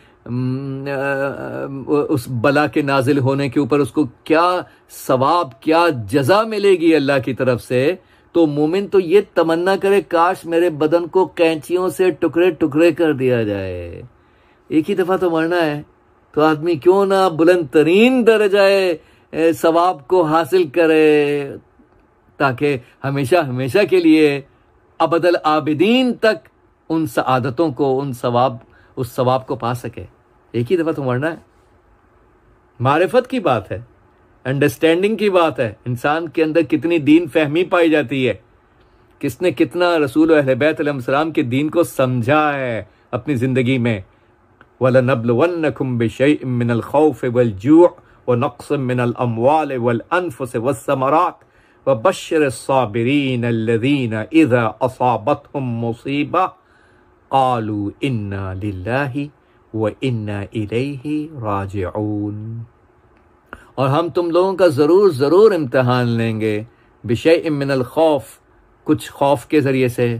उस बला के नाजिल होने के ऊपर उसको क्या सवाब, क्या जज़ा मिलेगी अल्लाह की तरफ से, तो मोमिन तो ये तमन्ना करे काश मेरे बदन को कैंचियों से टुकड़े टुकड़े कर दिया जाए। एक ही दफ़ा तो मरना है, तो आदमी क्यों ना बुलंद तरीन दर्जाए सवाब को हासिल करे, ताकि हमेशा हमेशा के लिए अबदल आबिदीन तक उन सआदतों को, उस सवाब को पा सके। एक ही दफ़ा तो मरना है। मारिफत की बात है, अंडरस्टैंडिंग की बात है, इंसान के अंदर कितनी दीन फहमी पाई जाती है, किसने कितना रसूल अहले बैत अलैहिस्सलाम के दीन को समझा है अपनी ज़िंदगी में। वलनब्लुवन्नकुम बिशैइन मिनल खौफ़ि वल जूअ व नक़्सिम मिनल अमवाल वल अनफुसि वस्समरात व बश्शिरिस साबिरीन अल्लज़ीना इज़ा असाबतहुम मुसीबा क़ालू इन्ना लिल्लाहि व इन्ना इलैहि राजिऊन। और हम तुम लोगों का ज़रूर इम्तिहान लेंगे, बिशैइन मिनल खौफ, कुछ खौफ के ज़रिए से,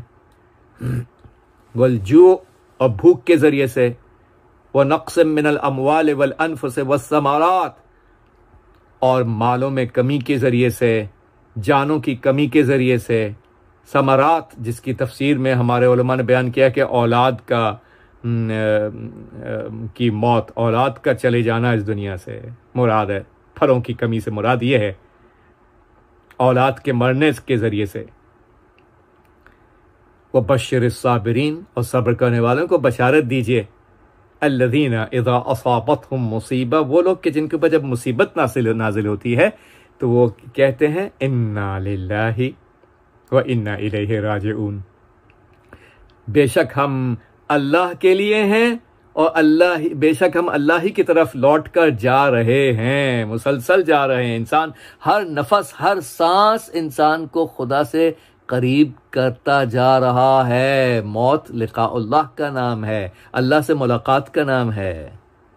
वल जू और भूख के ज़रिए से, व नक़्सिम मिनल अमवाल वल अनफुस वस्समारात, और मालों में कमी के ज़रिए से, जानों की कमी के ज़रिए से, समरात जिसकी तफसीर में हमारे उलमा ने बयान किया कि औलाद की मौत, औलाद का चले जाना इस दुनिया से मुराद है, फलों की कमी से मुराद ये है औलाद के मरने के ज़रिए से। वह बश्शिरिस साबिरीन, और सब्र करने वालों को बशारत दीजिए, अल्लज़ीना इज़ा असाबतहुम मुसीबा, वो लोग कि जिनके ऊपर जब मुसीबत नाजिल होती है तो वो कहते हैं इन्ना लिल्लाहि व इन्ना इलैहि राजिऊन, बेशक हम अल्लाह के लिए हैं और बेशक हम अल्लाह ही की तरफ लौट कर जा रहे हैं, मुसलसल जा रहे हैं। इंसान हर नफस, हर सांस इंसान को खुदा से करीब करता जा रहा है। मौत लिक़ाउल्लाह का नाम है, अल्लाह से मुलाकात का नाम है।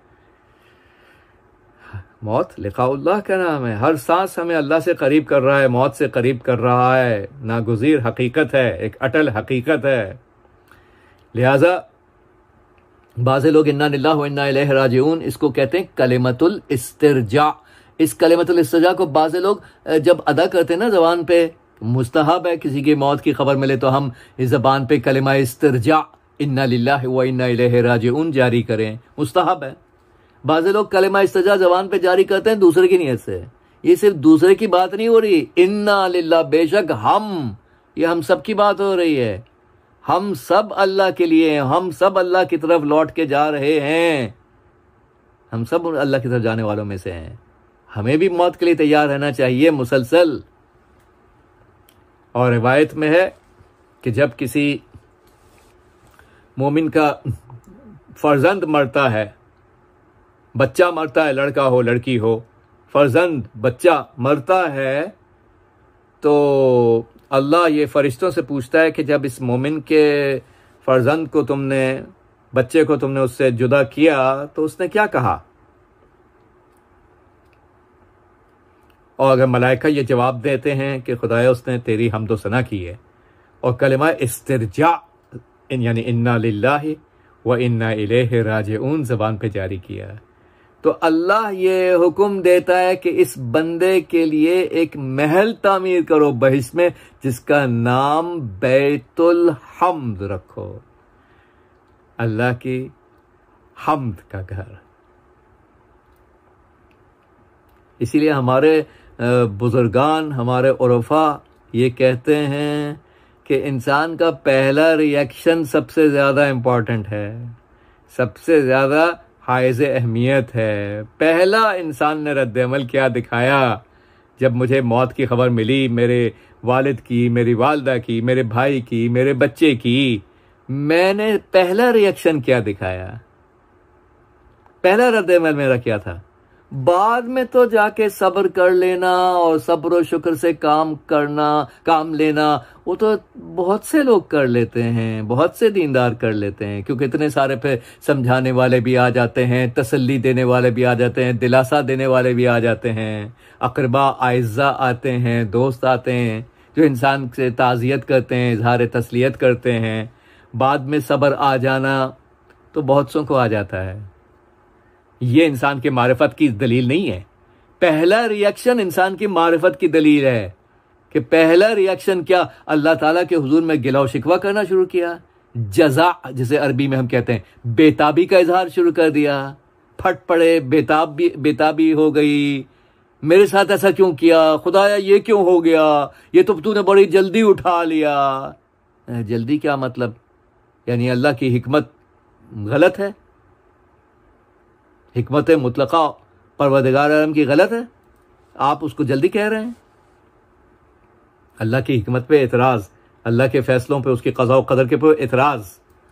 मौत लिक़ाउल्लाह का नाम है। हर सांस हमें अल्लाह से करीब कर रहा है, मौत से करीब कर रहा है। नागुज़ीर हकीकत है, एक अटल हकीकत है। लिहाजा बाज़े लोग इन्ना लिल्लाहि व इन्ना इलैहि राजिऊन इसको कहते हैं कलिमतुल इस्तिरजा। इस कलिमतुल इस्तिरजा को बाज़े लोग जब अदा करते हैं ना ज़बान पे, मुस्तहब है किसी की मौत की खबर मिले तो हम इस ज़बान पे कलिमा इस्तिरजा इन्ना लिल्लाहि व इन्ना इलैहि राजिऊन जारी करें, मुस्तहब है। बाज़े लोग कलिमा इस्तिरजा ज़बान पे जारी करते हैं दूसरे की नीयत से। ये सिर्फ दूसरे की बात नहीं हो रही, इन्ना लिल्लाह, बेशक हम, ये हम सब की बात हो रही है। हम सब अल्लाह के लिए हैं, हम सब अल्लाह की तरफ लौट के जा रहे हैं, हम सब अल्लाह की तरफ जाने वालों में से हैं। हमें भी मौत के लिए तैयार रहना चाहिए मुसलसल। और रिवायत में है कि जब किसी मोमिन का फर्जंद मरता है, बच्चा मरता है, लड़का हो लड़की हो, फर्जंद बच्चा मरता है, तो अल्लाह ये फरिश्तों से पूछता है कि जब इस मोमिन के फर्जंद को तुमने, बच्चे को तुमने उससे जुदा किया तो उसने क्या कहा। और अगर मलाइका ये जवाब देते हैं कि खुदाया उसने तेरी हम्दो सना की है और कलिमा इस्तिरजा यानी इन्ना लिल्लाहि व इन्ना इलैहि राजिऊन ज़बान पे जारी किया, तो अल्लाह ये हुक्म देता है कि इस बंदे के लिए एक महल तामीर करो बहिश्त में, जिसका नाम बैतुल हम्द रखो, अल्लाह की हम्द का घर। इसीलिए हमारे बुजुर्गान, उर्फा उरफा ये कहते हैं कि इंसान का पहला रिएक्शन सबसे ज़्यादा इम्पॉर्टेंट है, सबसे ज़्यादा हाइज़ अहमियत है। पहला इंसान ने रद्द-ए-अमल क्या दिखाया जब मुझे मौत की खबर मिली, मेरे वालिद की, मेरी वालदा की, मेरे भाई की, मेरे बच्चे की, मैंने पहला रिएक्शन क्या दिखाया, पहला रद्द-ए-अमल मेरा क्या था। बाद में तो जाके सब्र कर लेना और सब्र और शुक्र से काम लेना, वो तो बहुत से लोग कर लेते हैं, बहुत से दीनदार कर लेते हैं, क्योंकि इतने सारे पे समझाने वाले भी आ जाते हैं, तसल्ली देने वाले भी आ जाते हैं, दिलासा देने वाले भी आ जाते हैं, अकरबा आइज़ा आते हैं, दोस्त आते हैं जो इंसान से ताज़ियत करते हैं, इजहार तसलियत करते हैं। बाद में सब्र आ जाना तो बहुत सौ को आ जाता है। ये इंसान के मारिफत की दलील नहीं है। पहला रिएक्शन इंसान की मारिफत की दलील है कि पहला रिएक्शन क्या, अल्लाह ताला के हुजूर में गिला शिकवा करना शुरू किया, जजा जिसे अरबी में हम कहते हैं, बेताबी का इजहार शुरू कर दिया, फट पड़े, बेताबी हो गई, मेरे साथ ऐसा क्यों किया, खुदाया ये क्यों हो गया, ये तो तूने बड़ी जल्दी उठा लिया। जल्दी क्या मतलब, यानी अल्लाह की हिकमत गलत है, हिकमत मुतलका परवरदिगार आलम की गलत है, आप उसको जल्दी कह रहे हैं। अल्लाह की हिकमत पे एतराज, अल्लाह के फैसलों पे, उसकी क़ज़ा व क़दर के पे एतराज।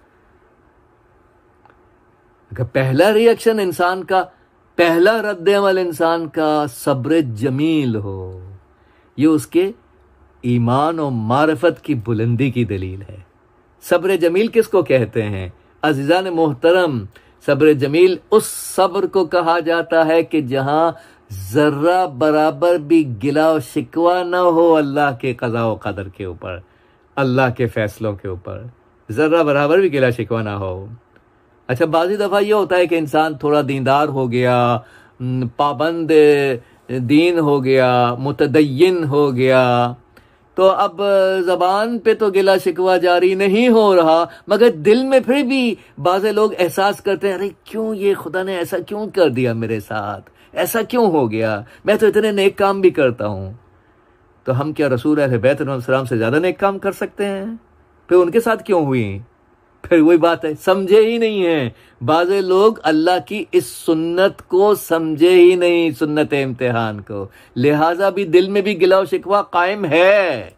अगर पहला रिएक्शन इंसान का, पहला रद्द-ए-अमल इंसान का सब्र जमील हो, ये उसके ईमान और मारिफत की बुलंदी की दलील है। सब्र जमील किसको कहते हैं अज़ीज़ान मोहतरम? सब्र जमील उस सब्र को कहा जाता है कि जहां जर्रा बराबर भी गिला और शिकवा न हो अल्लाह के क़ज़ा व क़दर के ऊपर, अल्लाह के फैसलों के ऊपर, जर्रा बराबर भी गिला शिकवा ना हो। अच्छा, बाज़ी दफ़ा ये होता है कि इंसान थोड़ा दीनदार हो गया, पाबंद दीन हो गया, मुतदय्यिन हो गया, तो अब ज़बान पे तो गिला शिकवा जारी नहीं हो रहा, मगर दिल में फिर भी बाज़े लोग एहसास करते हैं, अरे क्यों ये खुदा ने ऐसा क्यों कर दिया मेरे साथ, ऐसा क्यों हो गया, मैं तो इतने नेक काम भी करता हूँ। तो हम क्या रसूल अहले बैत अलैहिस्सलाम से ज़्यादा नेक काम कर सकते हैं? फिर उनके साथ क्यों हुई? फिर वही बात है, समझे ही नहीं है। बाज़े लोग अल्लाह की इस सुन्नत को समझे ही नहीं, सुन्नत इम्तिहान को, लिहाजा भी दिल में भी गिला शिकवा कायम है।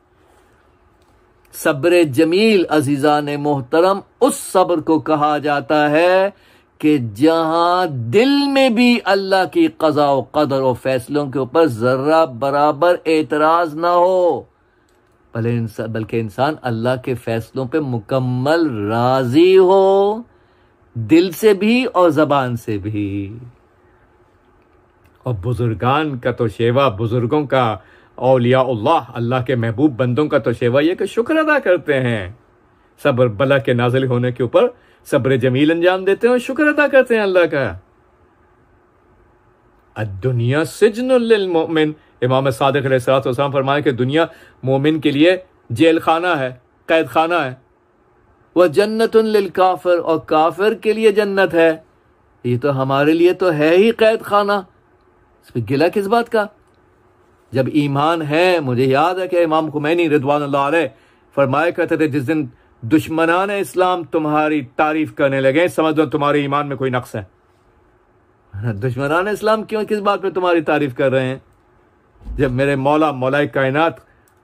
सब्र जमील अजीज़ान मोहतरम उस सब्र को कहा जाता है कि जहां दिल में भी अल्लाह की क़ज़ा व क़दर और फैसलों के ऊपर जर्रा बराबर एतराज ना हो, बल्कि इंसान अल्लाह के फैसलों पे मुकम्मल राजी हो, दिल से भी और ज़बान से भी। और बुजुर्गान का तो शेवा, बुजुर्गों का, औलियाउल्लाह अल्लाह के महबूब बंदों का तो शेवा ये कि शुक्र अदा करते हैं, सब्र बला के नाजिल होने के ऊपर सब्र जमील अंजाम देते हैं और शुक्र अदा करते हैं अल्लाह का। अद्दुनिया सिज्नुल लिल मोमिन, इमाम सादिक अलैहिस्सलाम फरमाए कि दुनिया मोमिन के लिए जेल खाना है, कैद खाना है, वह जन्नतुन लिल काफिर, और काफिर के लिए जन्नत है। ये तो हमारे लिए तो है ही कैद खाना, इसमें गिला किस बात का? जब ईमान है, मुझे याद है कि इमाम खुमैनी रिदवानुल्लाह अलैह फरमाया करते थे, जिस दिन दुश्मनान इस्लाम तुम्हारी तारीफ करने लगे, समझ लो तुम्हारे ईमान में कोई नक्स है। दुश्मनान इस्लाम क्यों, किस बात पे तुम्हारी तारीफ कर रहे हैं? जब मेरे मौला कायनात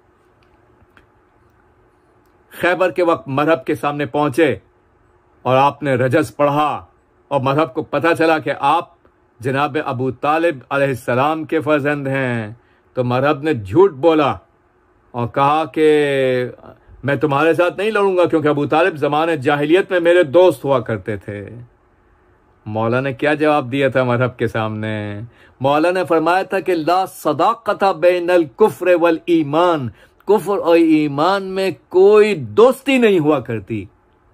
खैबर के वक्त मरहब के सामने पहुंचे और आपने रजस पढ़ा और मरहब को पता चला कि आप जनाब अबू तालिब अलैहिस्सलाम के फर्जंद हैं, तो मरहब ने झूठ बोला और कहा कि मैं तुम्हारे साथ नहीं लड़ूंगा क्योंकि अबू तालिब ज़माने जाहिलियत में मेरे दोस्त हुआ करते थे। मौला ने क्या जवाब दिया था मरहब के सामने? मौला ने फरमाया था कि ला सदाक़ता बैनल कुफ्र वल ईमान, कुफ्र और ईमान में कोई दोस्ती नहीं हुआ करती।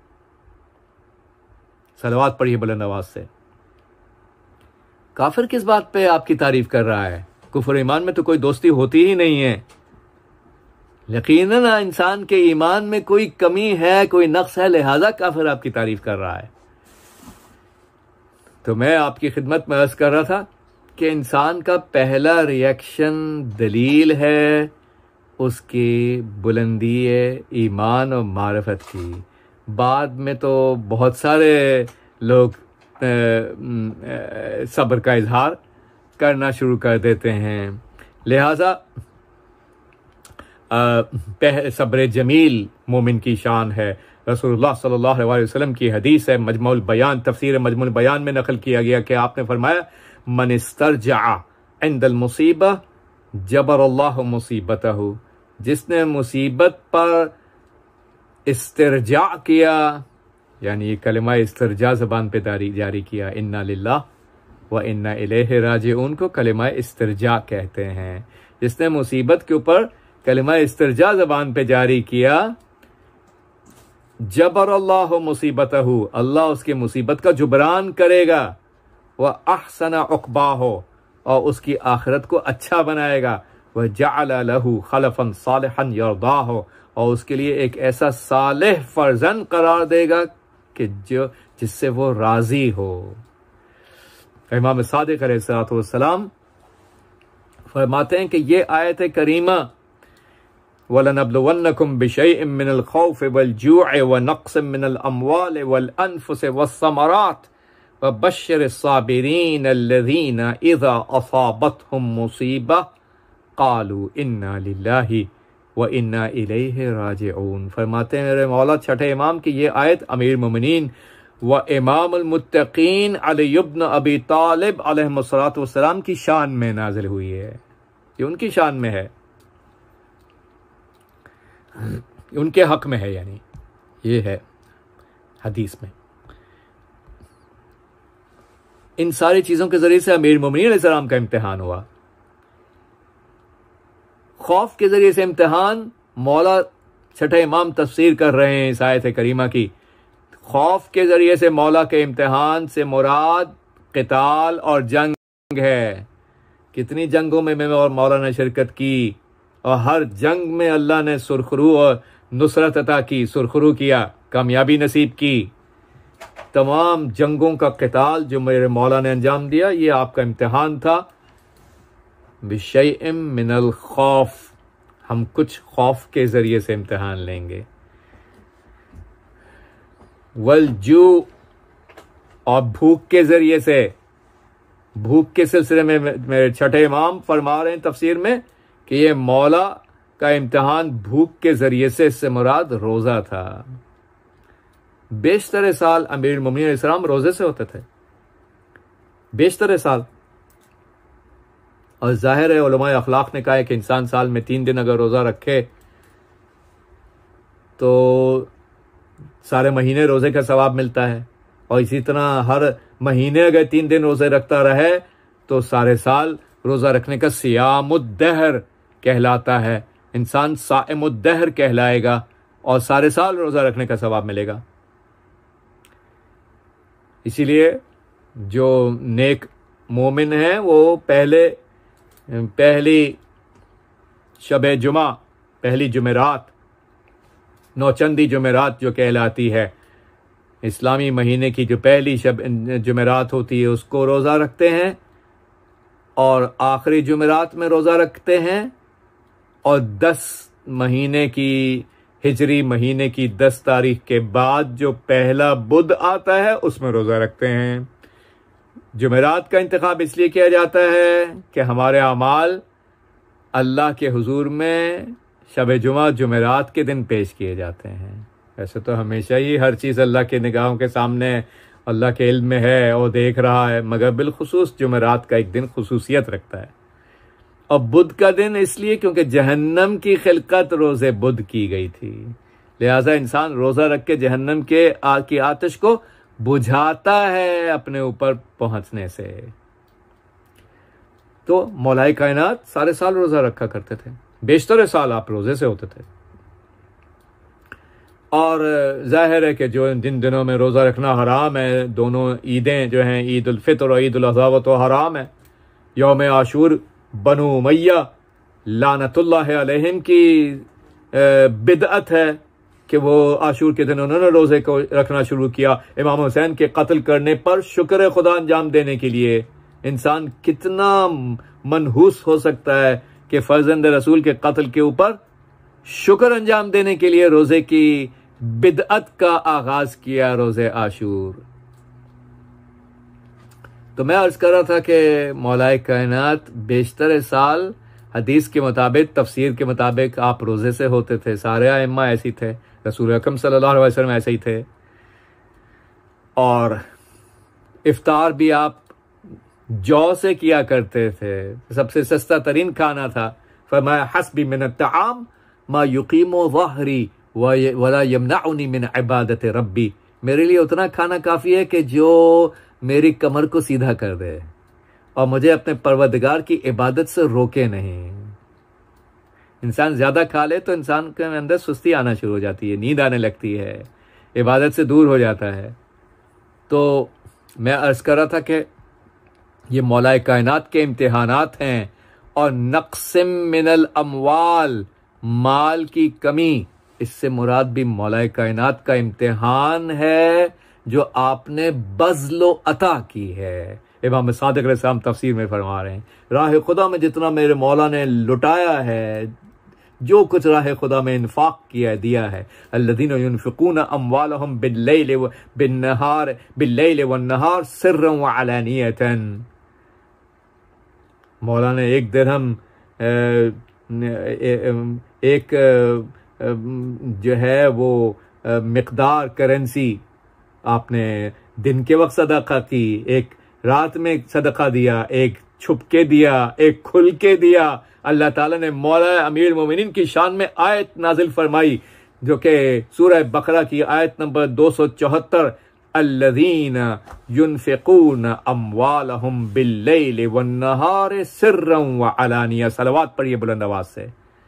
सलवात पढ़िए बुलंद आवाज से। काफिर किस बात पे आपकी तारीफ कर रहा है? कुफ्र ईमान में तो कोई दोस्ती होती ही नहीं है। यकीनन इंसान के ईमान में कोई कमी है, कोई नक्स है, लिहाजा काफिर आपकी तारीफ कर रहा है। तो मैं आपकी खिदमत में अर्ज कर रहा था कि इंसान का पहला रिएक्शन दलील है उसकी बुलंदी ईमान और मारिफत की। बाद में तो बहुत सारे लोग सब्र का इजहार करना शुरू कर देते हैं। लिहाजा सब्र जमील मोमिन की शान है। रसूलुल्लाह सल्लल्लाहु अलैहि वसल्लम की हदीस है, मजमुल बयान, तफसीर मजमुल बयान में नकल किया गया कि आपने फरमाया मन इस्तरजा इंदल मुसीबह जबरल्लाहु मुसीबतहु, जिसने मुसीबत पर इस्तिरजा किया, यानी ये कलिमा इस्तिरजा ज़बान पे जारी किया, इन्ना लिल्लाह व इन्ना इलैहि राजिऊन को कलिमा इस्तिरजा कहते हैं। जिसने मुसीबत के ऊपर कलिमा इस्तिरजा ज़बान पे जारी किया, जबरल्लाहु मुसीबतहु, अल्लाह उसकी मुसीबत का जुबरान करेगा, व अहसना उक़बाहु, और उसकी आखिरत को अच्छा बनाएगा, व जअल लहू खलफन सालिहन यरदाहु, और उसके लिए एक ऐसा सालेह फर्जन करार देगा कि जिससे वो राजी हो। इमाम सादिक अलैहिस्सलातु वस्सलाम फरमाते हैं कि ये आयत करीमा वलनब्लुवन्नकुम बिशैइन मिनल खौफ़ वल जूअ व नक़्सिन मिनल अम्वाल वल अनफुस वस्समरात व बश्शिरिस साबिरीन अल्लज़ीना इज़ा असाबतहुम मुसीबह क़ालू इन्ना लिल्लाहि व इन्ना इलैहि राजिऊन। फरमाते हैं मेरे मौला छठे इमाम की ये आयत अमीर मोमिनीन व इमामुल मुत्तकीन अली इब्न अबी तालिब अलैहिस्सलातु वस्सलाम की शान में नाजिल हुई है। ये उनकी शान में है, उनके हक में है, यानी ये है हदीस में। इन सारी चीजों के जरिए से अमीर मोमिनीन अलैहिस्सलाम का इम्तिहान हुआ। खौफ के जरिए से इम्तिहान, मौला छठे इमाम तफसीर कर रहे हैं इस आयत करीमा की। खौफ के जरिए से मौला के इम्तिहान से मुराद क़िताल और जंग है। कितनी जंगों में और मौला ने शिरकत की और हर जंग में अल्लाह ने सुरखरू और नुसरत अता की, सुरखरू किया, कामयाबी नसीब की। तमाम जंगों का क़िताल जो मेरे मौला ने अंजाम दिया, ये आपका इम्तिहान था। बिशैइन मिनल खौफ, हम कुछ खौफ के जरिए से इम्तिहान लेंगे। वल जू, और भूख के जरिए से, भूख के सिलसिले में मेरे छठे इमाम फरमा रहे हैं तफसीर में कि ये मौला का इम्तिहान भूख के जरिए से, इससे मुराद रोजा था। बेशतर साल अमीर मोमिनीन अलैहिस्सलाम रोजे से होते थे, बेशतर साल। और जाहिर है उलमाए अखलाक ने कहा है कि इंसान साल में 3 दिन अगर रोज़ा रखे तो सारे महीने रोज़े का सवाब मिलता है, और इसी तरह हर महीने अगर 3 दिन रोज़े रखता रहे तो सारे साल रोज़ा रखने का सियामुद्दहर कहलाता है। इंसान साइमुद्दहर कहलाएगा और सारे साल रोज़ा रखने का सवाब मिलेगा। इसीलिए जो नेक मोमिन है वो पहली शब जुमा, पहली जुमेरात, नौचंदी जुमेरात जो कहलाती है, इस्लामी महीने की जो पहली शब जुमेरात होती है उसको रोज़ा रखते हैं, और आखिरी जुमेरात में रोज़ा रखते हैं, और 10 महीने की हिजरी महीने की 10 तारीख के बाद जो पहला बुध आता है उसमें रोज़ा रखते हैं। जुमेरात का इंतखाब इसलिए किया जाता है कि हमारे अमाल अल्लाह के हुजूर में शब जुमा जुमेरात के दिन पेश किए जाते हैं। वैसे तो हमेशा ही हर चीज़ अल्लाह के निगाहों के सामने अल्लाह के इल्म में है और देख रहा है, मगर बिलखुसूस जुमेरात का एक दिन खुसूसियत रखता है। और बुध का दिन इसलिए क्योंकि जहन्नम की खिलकत रोज़े बुध की गई थी, लिहाजा इंसान रोज़ा रख के जहन्नम के आग की आतिश को बुझाता है अपने ऊपर पहुंचने से। तो मौलाए कायनात सारे साल रोज़ा रखा करते थे, बेशतर साल आप रोज़े से होते थे। और जाहिर है कि जो जिन दिनों में रोज़ा रखना हराम है, दोनों ईदें जो हैं ईद उल फितर और ईद उल अज़हा वो तो हराम है। यौम आशूर बनु उमय्या लानतुल्लाह अलैहिम की बिदअत है कि वो आशूर के दिन उन्होंने रोज़े को रखना शुरू किया। इमाम हुसैन के कत्ल करने पर शुक्र खुदा अंजाम देने के लिए इंसान कितना मनहूस हो सकता है कि फर्जंद रसूल के कत्ल के ऊपर शुक्र अंजाम देने के लिए रोज़े की बिदअत का आगाज किया, रोज़े आशूर। तो मैं अर्ज कर रहा था कि मौलाए कायनात बेशतर साल हदीस के मुताबिक, तफसीर के मुताबिक आप रोज़े से होते थे। सारे आइम्मा ऐसे ही थे, रसूल अकरम सल्लल्लाहु अलैहि वसल्लम ऐसे ही थे। और इफ्तार भी आप जौ से किया करते थे, सबसे सस्ता तरीन खाना था। फरमाया हस्बी मिन अत्तआम मा युकीमु ज़हरी वला यमनउनी मिन इबादत रब्बी, मेरे लिए उतना खाना काफ़ी है कि जो मेरी कमर को सीधा कर दे और मुझे अपने परवरदिगार की इबादत से रोके नहीं। इंसान ज़्यादा खा ले तो इंसान के अंदर सुस्ती आना शुरू हो जाती है, नींद आने लगती है, इबादत से दूर हो जाता है। तो मैं अर्ज़ कर रहा था कि ये मौलाए कायनात के इम्तिहानात हैं। और नक़्सिम मिनल अमवाल, माल की कमी, इससे मुराद भी मौलाए कायनात का इम्तिहान है जो आपने बज़्लो अता की है। इमाम सादिक़ अलैहिस्सलाम तफसीर में फरमा रहे हैं, राह खुदा में जितना मेरे मौला ने लुटाया है, जो कुछ राह खुदा में इन्फाक किया दिया है, अल्लज़ीना युनफ़िक़ूना अम्वालहुम बिल्लैलि वन्नहार सिर्रन व अलानियतन। मौला ने एक दिरहम एक जो है वो मिक़दार करेंसी आपने दिन के वक्त सदका की, एक रात में सदका दिया, एक छुप के दिया, एक खुल के दिया। अल्लाह ताला ने मौला अमीर मोमिनीन की शान में आयत नाजिल फरमाई जो कि सूरह बकरा की आयत नंबर 274, अल्लज़ीना युनफ़िक़ूना अम्वालहुम बिल्लैलि वन्नहारि सिर्रन व अलानिया। सलवात पढ़िए बुलंद आवाज से।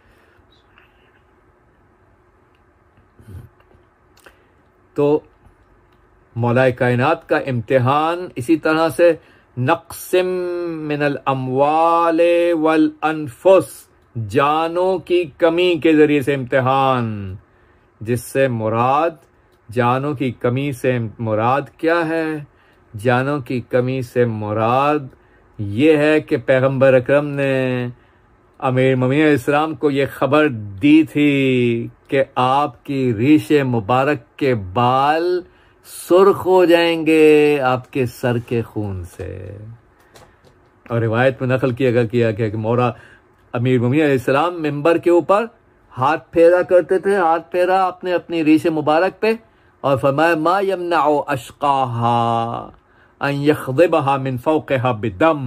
तो मौलाए कायनात का इम्तिहान इसी तरह से नक़्सिम मिनल अम्वाले वल अनफुस, जानों की कमी के जरिए से इम्तिहान, जिससे मुराद जानों की कमी से मुराद क्या है? जानों की कमी से मुराद ये है कि पैगंबर अकरम ने अमीर मोमिनीन इस्लाम को ये खबर दी थी कि आपकी रीशे मुबारक के बाल सुर्ख हो जाएंगे आपके सर के खून से। और रिवायत में नकल किया गया कि मौला अमीर मोमिनीन इस्लाम मिंबर के ऊपर हाथ फेरा करते थे, हाथ फेरा आपने अपनी रीशे मुबारक पे, और फरमाया मा यमनउ अशकाहा अन यखदिबहा मिन फौक़िहा बिदम।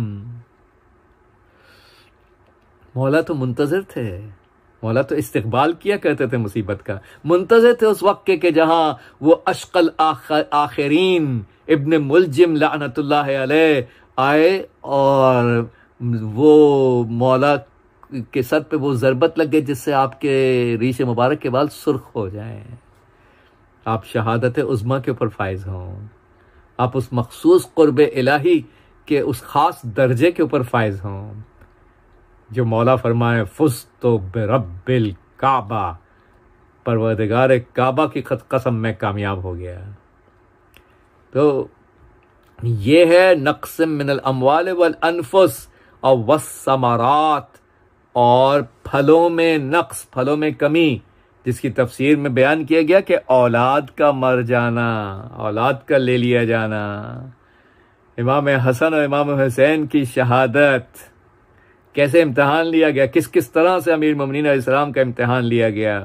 मौला तो मुंतज़िर थे, मौला तो इस्तकबाल किया करते थे मुसीबत का, मुंतज़िर थे उस वक्त के जहां वो अशक़ल आखिरीन इब्न मुलजिम लानतुल्लाह अलैह आए और वो मौला के सर पे वो ज़रबत लग गई जिससे आपके रीशे मुबारक के बाल सुर्ख हो जाएं, आप शहादत उज़्मा के ऊपर फायज हों, आप उस मखसूस क़ुर्ब इलाही के उस ख़ास दर्जे के ऊपर फायज हों जो मौला फरमाए फुज़्तु बिरब्बिल काबा, परवरदिगार काबा की कसम में कामयाब हो गया। तो ये है नक़्सिम मिनल अम्वाल वल अनफुस और वस्समरात, और फलों में नक़्स, फलों में कमी, जिसकी तफसीर में बयान किया गया कि औलाद का मर जाना, औलाद का ले लिया जाना, इमाम हसन और इमाम हुसैन की शहादत, कैसे इम्तिहान लिया गया, किस किस तरह से अमीर मोमिनीन अलैहिस्सलाम का इम्तिहान लिया गया।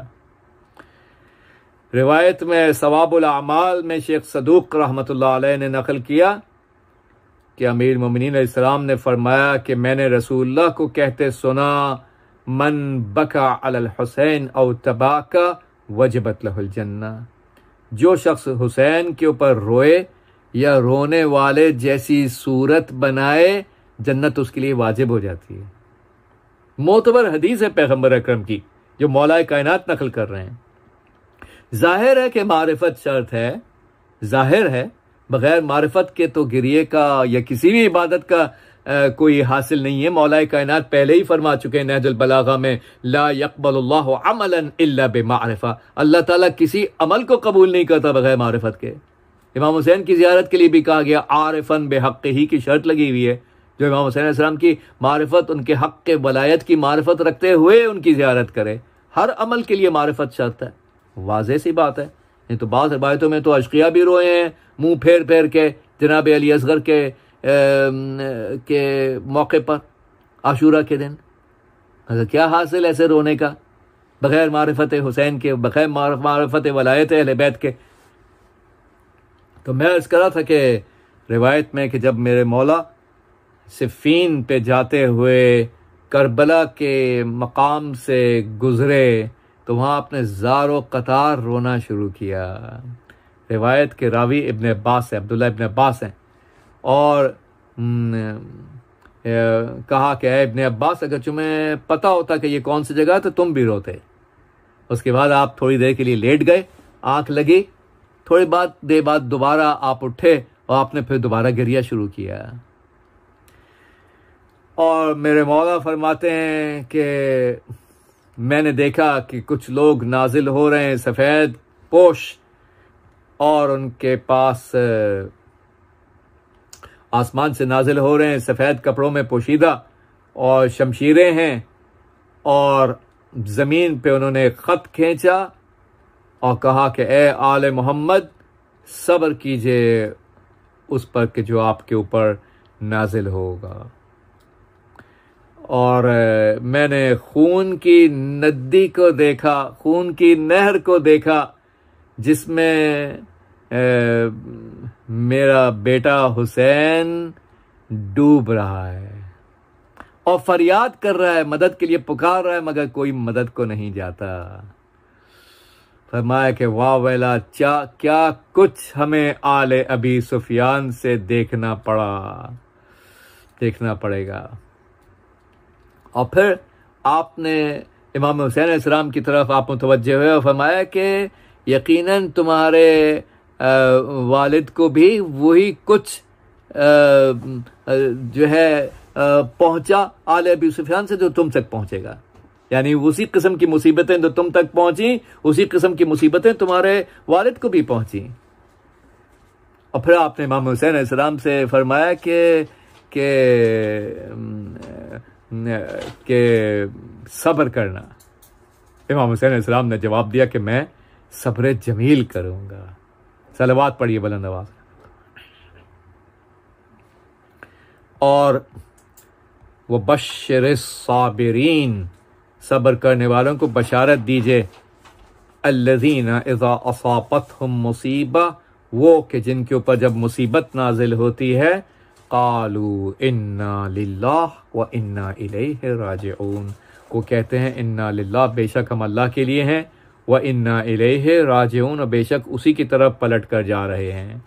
रिवायत में सवाबुल अमाल में शेख सदूक रहमतुल्लाह अलैह ने नकल किया कि अमीर मोमिनीन अलैहिस्सलाम ने फरमाया कि मैंने रसूलुल्लाह को कहते सुना, मन बका अलल हुसैन औ तबाका वजबत लहुल जन्ना, जो शख्स हुसैन के ऊपर रोए या रोने वाले जैसी सूरत बनाए, जन्नत उसके लिए वाजिब हो जाती है। मोतबर हदीस है पैगंबर अकरम की जो मौलाए कायनात नकल कर रहे हैं। जाहिर है कि मारिफत शर्त है, जाहिर है, बगैर मारिफत के तो गिरिए का या किसी भी इबादत का कोई हासिल नहीं है। मौलाए कायनात पहले ही फरमा चुके हैं नहजुल बलागा में, ला यक़बलुल्लाहु अमलन इल्ला बिमारिफा, अल्लाह ताला किसी अमल को कबूल नहीं करता बगैर मारिफत के। इमाम हुसैन की ज़ियारत के लिए भी कहा गया आरिफन बेहक़्क़िही की शर्त लगी हुई है। जो इमाम हुसैन अलैहिस्सलाम की मारिफत, उनके हक़ के वलायत की मारिफत रखते हुए उनकी ज़ियारत करे, हर अमल के लिए मारिफत शर्त है। वाज़ेह सी बात है। नहीं तो बाज़ रिवायतों में तो अशक़िया भी रोए हैं मुँह फेर फेर के जनाब अली असगर के मौके पर आशूरा के दिन। अगर क्या हासिल ऐसे रोने का बग़ैर मारिफत हुसैन के, बग़ैर मारिफत वलायत अहले बैत के। तो मैं अर्ज़ कर रहा था कि रिवायत में कि जब मेरे मौला सिफ़ीन पे जाते हुए करबला के मकाम से गुज़रे तो वहाँ आपने ज़ारो कतार रोना शुरू किया। रिवायत के रावी इब्न अब्बास है, अब्दुल्ला इब्न अब्बास हैं, और कहा कि इब्न अब्बास अगर तुम्हें पता होता कि ये कौन सी जगह है तो तुम भी रोते। उसके बाद आप थोड़ी देर के लिए लेट गए, आँख लगी, थोड़ी देर बाद दोबारा आप उठे और आपने फिर दोबारा गिरिया शुरू किया। और मेरे मौला फरमाते हैं कि मैंने देखा कि कुछ लोग नाजिल हो रहे हैं सफ़ेद पोश, और उनके पास आसमान से नाजिल हो रहे हैं सफ़ेद कपड़ों में पोशीदा, और शमशीरें हैं, और ज़मीन पे उन्होंने ख़त खींचा और कहा कि ए आले मोहम्मद सब्र कीजिए उस पर कि जो आपके ऊपर नाजिल होगा। और मैंने खून की नदी को देखा, खून की नहर को देखा, जिसमें मेरा बेटा हुसैन डूब रहा है और फरियाद कर रहा है, मदद के लिए पुकार रहा है, मगर कोई मदद को नहीं जाता। फरमाया कि वाह वेला, क्या कुछ हमें आले अबी सुफियान से देखना पड़ेगा। और फिर आपने इमाम हुसैन अलैहिस्सलाम की तरफ आप मुतवज्जे हुए और फरमाया कि यकीनन तुम्हारे वालिद को भी वही कुछ जो है पहुंचा आले अबी सुफियान से जो तुम तक पहुंचेगा, यानी उसी किस्म की मुसीबतें जो तुम तक पहुंची उसी किस्म की मुसीबतें तुम्हारे वालिद को भी पहुंची। और फिर आपने इमाम हुसैन अलैहिस्सलाम से फरमाया कि सब्र करना। इमाम हुसैन अलैहिस्सलाम ने जवाब दिया कि मैं सब्र जमील करूंगा। सलवात पढ़िए बुलंद आवाज। और वो बश्शिर साबिरीन, सब्र करने वालों को बशारत दीजिए, अल्लज़ीना इज़ा असाबतहुम मुसीबा, वो कि जिनके ऊपर जब मुसीबत नाजिल होती है, क़ालू इन्ना लिल्लाह व इन्ना इलैहि राजिऊन, को कहते हैं इन्ना लिल्लाह, बेशक हम अल्लाह के लिए हैं, व इन्ना इलैहि राजिऊन, और बेशक उसी की तरफ पलट कर जा रहे हैं।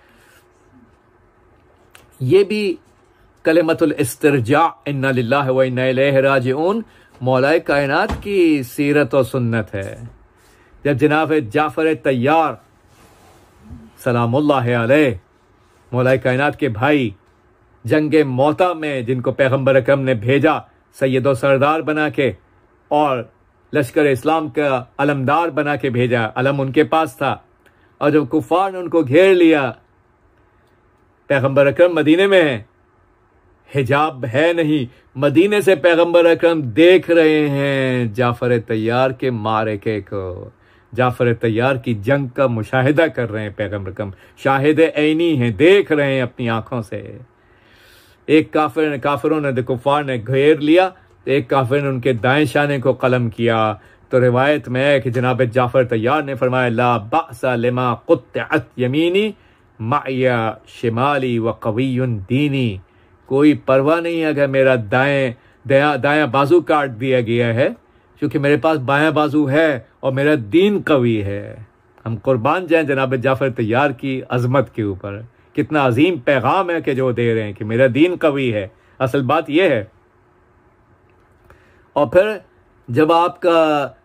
ये भी कलिमतुल इस्तिरजा इन्ना लिल्लाह व इन्ना इलैहि राजिऊन मौलाए कायनात की सीरत और सुन्नत है। जब जनाब जाफर तैयार सलामुल्लाह अलैह, मौलाए कायनात के भाई, जंगे मौता में जिनको पैगंबर अकरम ने भेजा सैयद और सरदार बना के और लश्कर इस्लाम का अलमदार बना के भेजा, अलम उनके पास था, और जब कुफार ने उनको घेर लिया, पैगंबर अकरम मदीने में हैं, हिजाब है नहीं। मदीने से पैगंबर अकरम देख रहे हैं जाफर तैयार के मारके को, जाफर तैयार की जंग का मुशाहिदा कर रहे हैं पैगंबर अकरम, शाहिद ऐनी हैं, देख रहे हैं अपनी आंखों से। एक काफिरों ने कुफार ने घेर लिया, एक काफिर ने उनके दाएं शाने को कलम किया। तो रिवायत में है कि जनाब जाफर तैयार ने फरमाया, ला बासा लिमा कुत्तअत यमीनी माया शिमाली व कवियुन दीनी, कोई परवाह नहीं है अगर मेरा दायां बाजू काट दिया गया है, क्योंकि मेरे पास बायां बाजू है और मेरा दीन कवी है। हम कुर्बान जाएं जनाब जाफर तैयार की अजमत के ऊपर। कितना अजीम पैगाम है कि जो दे रहे हैं कि मेरा दीन कवी है। असल बात यह है। और फिर जब आपका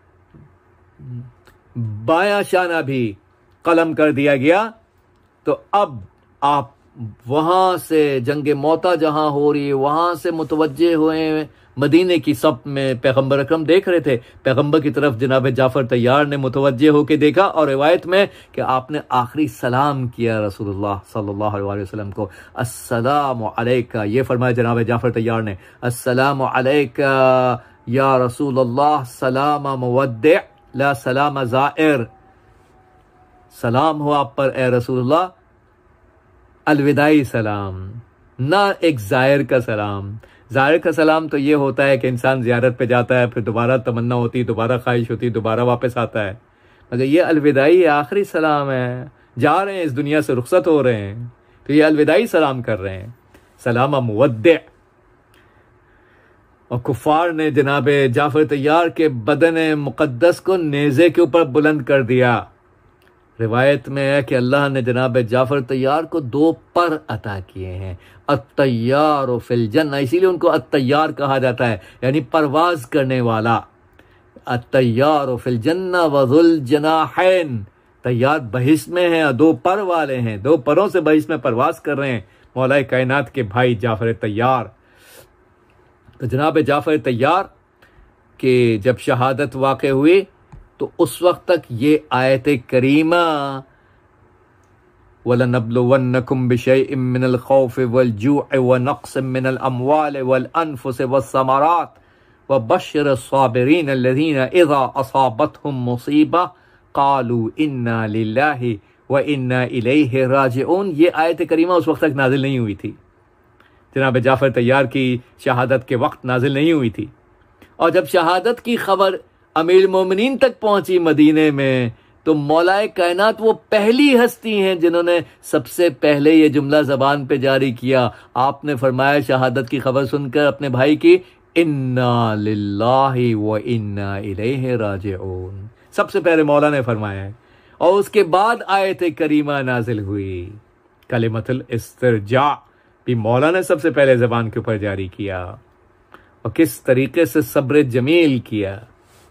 बायां शाना भी कलम कर दिया गया, तो अब आप वहां से जंगे मौता जहां हो रही है वहां से मुतवज्जे हुए मदीने की सब में पैगंबर अकरम देख रहे थे। पैगंबर की तरफ जनाब जाफर तैयार ने मुतवज्जे होकर देखा और रिवायत में कि आपने आखिरी सलाम किया रसूलुल्लाह सल्लल्लाहु अलैहि वसल्लम को, अस्सलामु अलैका, ये फरमाया जनाब जाफर तैयार ने, अस्सलामु अलैका या रसूलल्लाह सलाम मुवद्दि ला सलाम ज़ाइर, सलाम हो आप पर ए रसूलुल्लाह, अलविदाई सलाम, ना एक ज़ायर का सलाम। ज़ायर का सलाम तो ये होता है कि इंसान ज़ियारत पे जाता है, फिर दोबारा तमन्ना होती, दोबारा ख्वाहिश होती, दोबारा वापस आता है, मगर ये अलविदाई आखिरी सलाम है। जा रहे हैं, इस दुनिया से रुखसत हो रहे हैं, तो ये अलविदाई सलाम कर रहे हैं, सलाम मुवद्दि। और कुफार ने जनाब जाफर तैयार के बदन मुक़द्दस को नेज़े के ऊपर बुलंद कर दिया। रिवायत में है कि अल्लाह ने जनाब जाफर तैयार को 2 पर अता किए हैं, अत्तैयार फिल जन्ना, इसीलिए उनको अत्तैयार कहा जाता है, यानी परवाज करने वाला। अत्तैयार फिल जन्ना वज़ुल जनाहैन, तैयार बहिश्त में है, 2 पर वाले हैं, 2 परों से बहिश्त में परवाज कर रहे हैं मौलाए कायनात के भाई जाफर तैयार। तो जनाब जाफर तैयार के जब शहादत वाक़ हुई तो उस वक्त तक ये आयत करीमा, वलनब्लुवन्नकुम बिशैइन मिनल खौफ़ि वल जू'i व नक़्सिम मिनल अम्वालि वल अनफ़ुसि वस्समरात व बश्शिरिस साबिरीन अल्लज़ीना इज़ा असाबतहुम मुसीबा क़ालू इन्ना लिल्लाहि व इन्ना इलैहि राजिऊन, ये आयत करीमा उस वक्त तक नाजिल नहीं हुई थी, जनाब जाफर तैयार की शहादत के वक्त नाजिल नहीं हुई थी। और जब शहादत की खबर अमीर मोमिनीन तक पहुंची मदीने में, तो मौलाए कायनात वो पहली हस्ती हैं जिन्होंने सबसे पहले ये जुमला ज़बान पे जारी किया। आपने फरमाया शहादत की खबर सुनकर अपने भाई की, इन्ना लिल्लाहि व इन्ना इलैहि राजिऊन, सबसे पहले मौला ने फरमाया है। और उसके बाद आयत करीमा नाजिल हुई, कलिमतुल इस्तिरजा भी मौला ने सबसे पहले ज़बान के ऊपर जारी किया। और किस तरीके से सब्र जमील किया।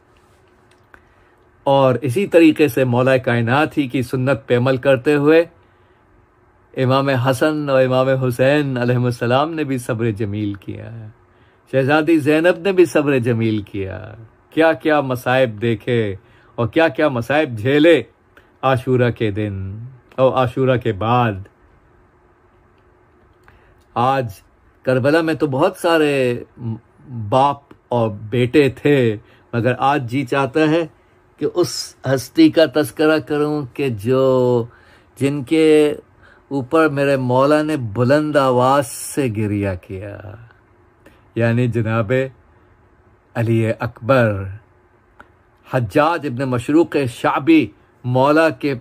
और इसी तरीके से मौला कायनात ही की सुन्नत पे अमल करते हुए इमाम हसन और इमाम हुसैन अलैहिस्सलाम ने भी सब्र जमील किया, शहजादी ज़ैनब ने भी सब्र जमील किया। क्या क्या मसाइब देखे और क्या क्या मसाइब झेले आशूरा के दिन और आशूरा के बाद। आज करबला में तो बहुत सारे बाप और बेटे थे, मगर आज जी चाहता है कि उस हस्ती का तस्करा करूं कि जिनके ऊपर मेरे मौला ने बुलंद आवाज़ से गिरिया किया, यानी जनाब अली अकबर। हज्जाज इब्न मशरूक शाबी मौला के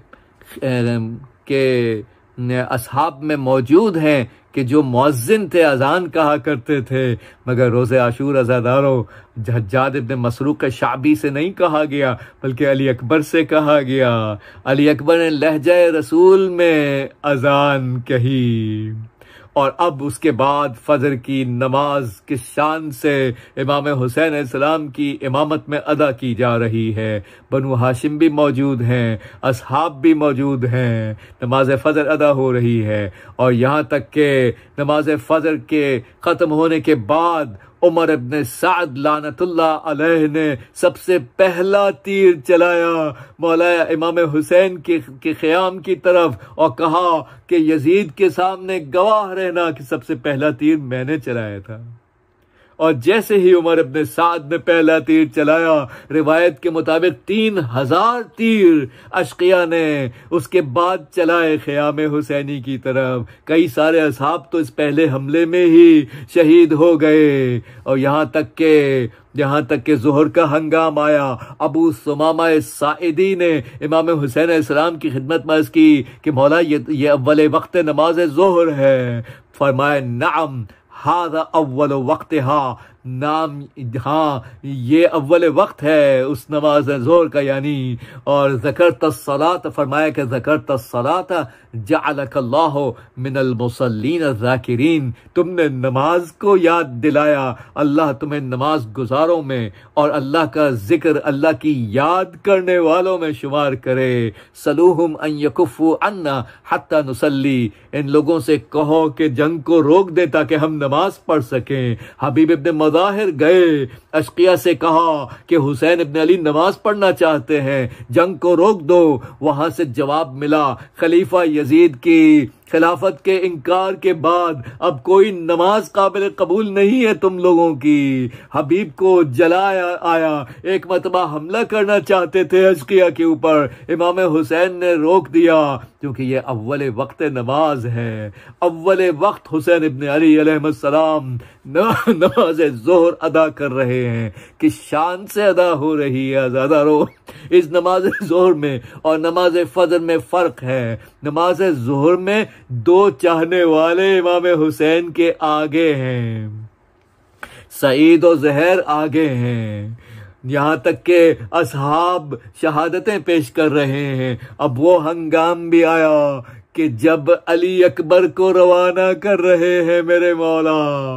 असहाब में मौजूद हैं कि जो मुअज्जिन थे, अजान कहा करते थे, मगर रोज़े आशूर अज़ादारों हज्जाज इब्न मसरूक शाबी से नहीं कहा गया, बल्कि अली अकबर से कहा गया। अली अकबर ने लहजा रसूल में अजान कही। और अब उसके बाद फजर की नमाज किस शान से इमाम हुसैन अलैहिस्सलाम की इमामत में अदा की जा रही है। बनु हाशिम भी मौजूद हैं, असहाब भी मौजूद हैं, नमाज फजर अदा हो रही है। और यहाँ तक के नमाज फजर के ख़त्म होने के बाद उमर इब्न साद लानतुल्लाह अलैह ने सबसे पहला तीर चलाया मौला इमाम हुसैन के क़याम की तरफ और कहा कि यजीद के सामने गवाह रहना कि सबसे पहला तीर मैंने चलाया था। और जैसे ही उमर इब्न साद ने पहला तीर चलाया, रिवायत के मुताबिक 3000 तीर अशकिया ने उसके बाद चलाए ख़याम हुसैनी की तरफ। कई सारे असहाब तो इस पहले हमले में ही शहीद हो गए। और यहाँ तक के ज़ोहर का हंगाम आया। अबू सुमामा साइदी ने इमाम हुसैन अलैहिस्सलाम की खिदमत में अर्ज़ की कि मौला ये अव्वल वक्त नमाज ज़ोहर है। फरमाया नअम हाज़ा अव्वल वक्तिहा, नाम हाँ ये अव्वल वक्त है उस नमाज ज़ोहर का यानी। और ज़करत अस्सलात, फरमाया कि ज़करत अस्सलात जअलकल्लाहु मिनल मुसल्लीन ज़ाकिरीन, तुमने नमाज को याद दिलाया, अल्लाह तुम्हें नमाज गुजारों में और अल्लाह का जिक्र, अल्लाह की याद करने वालों में शुमार करे। सलूहुम अन यकुफ़ू अन्ना हत्ता नुसल्ली, इन लोगों से कहो कि जंग को रोक दे ताकि हम नमाज पढ़ सकें। हबीब इब्न मज़ाहिर गए, अशकिया से कहा कि हुसैन इब्न अली नमाज पढ़ना चाहते हैं, जंग को रोक दो। वहां से जवाब मिला, खलीफा यजीद की खिलाफत के इनकार के बाद अब कोई नमाज काबिल कबूल नहीं है तुम लोगों की। हबीब को जलाया आया, एक मरतबा हमला करना चाहते थे अशकिया के ऊपर, इमाम हुसैन ने रोक दिया क्योंकि ये अव्वल वक्त नमाज है। अव्वल वक्त हुसैन इब्न अली अलैहिस्सलाम नमाज ज़ोहर अदा कर रहे हैं, किस शान से अदा हो रही है अज़ादारो। इस नमाज ज़ोहर में और नमाज फजर में फ़र्क है। नमाज ज़ोहर में 2 चाहने वाले इमाम हुसैन के आगे हैं, सईद और ज़हर आगे हैं, यहाँ तक के असहाब शहादतें पेश कर रहे हैं। अब वो हंगाम भी आया कि जब अली अकबर को रवाना कर रहे हैं मेरे मौला,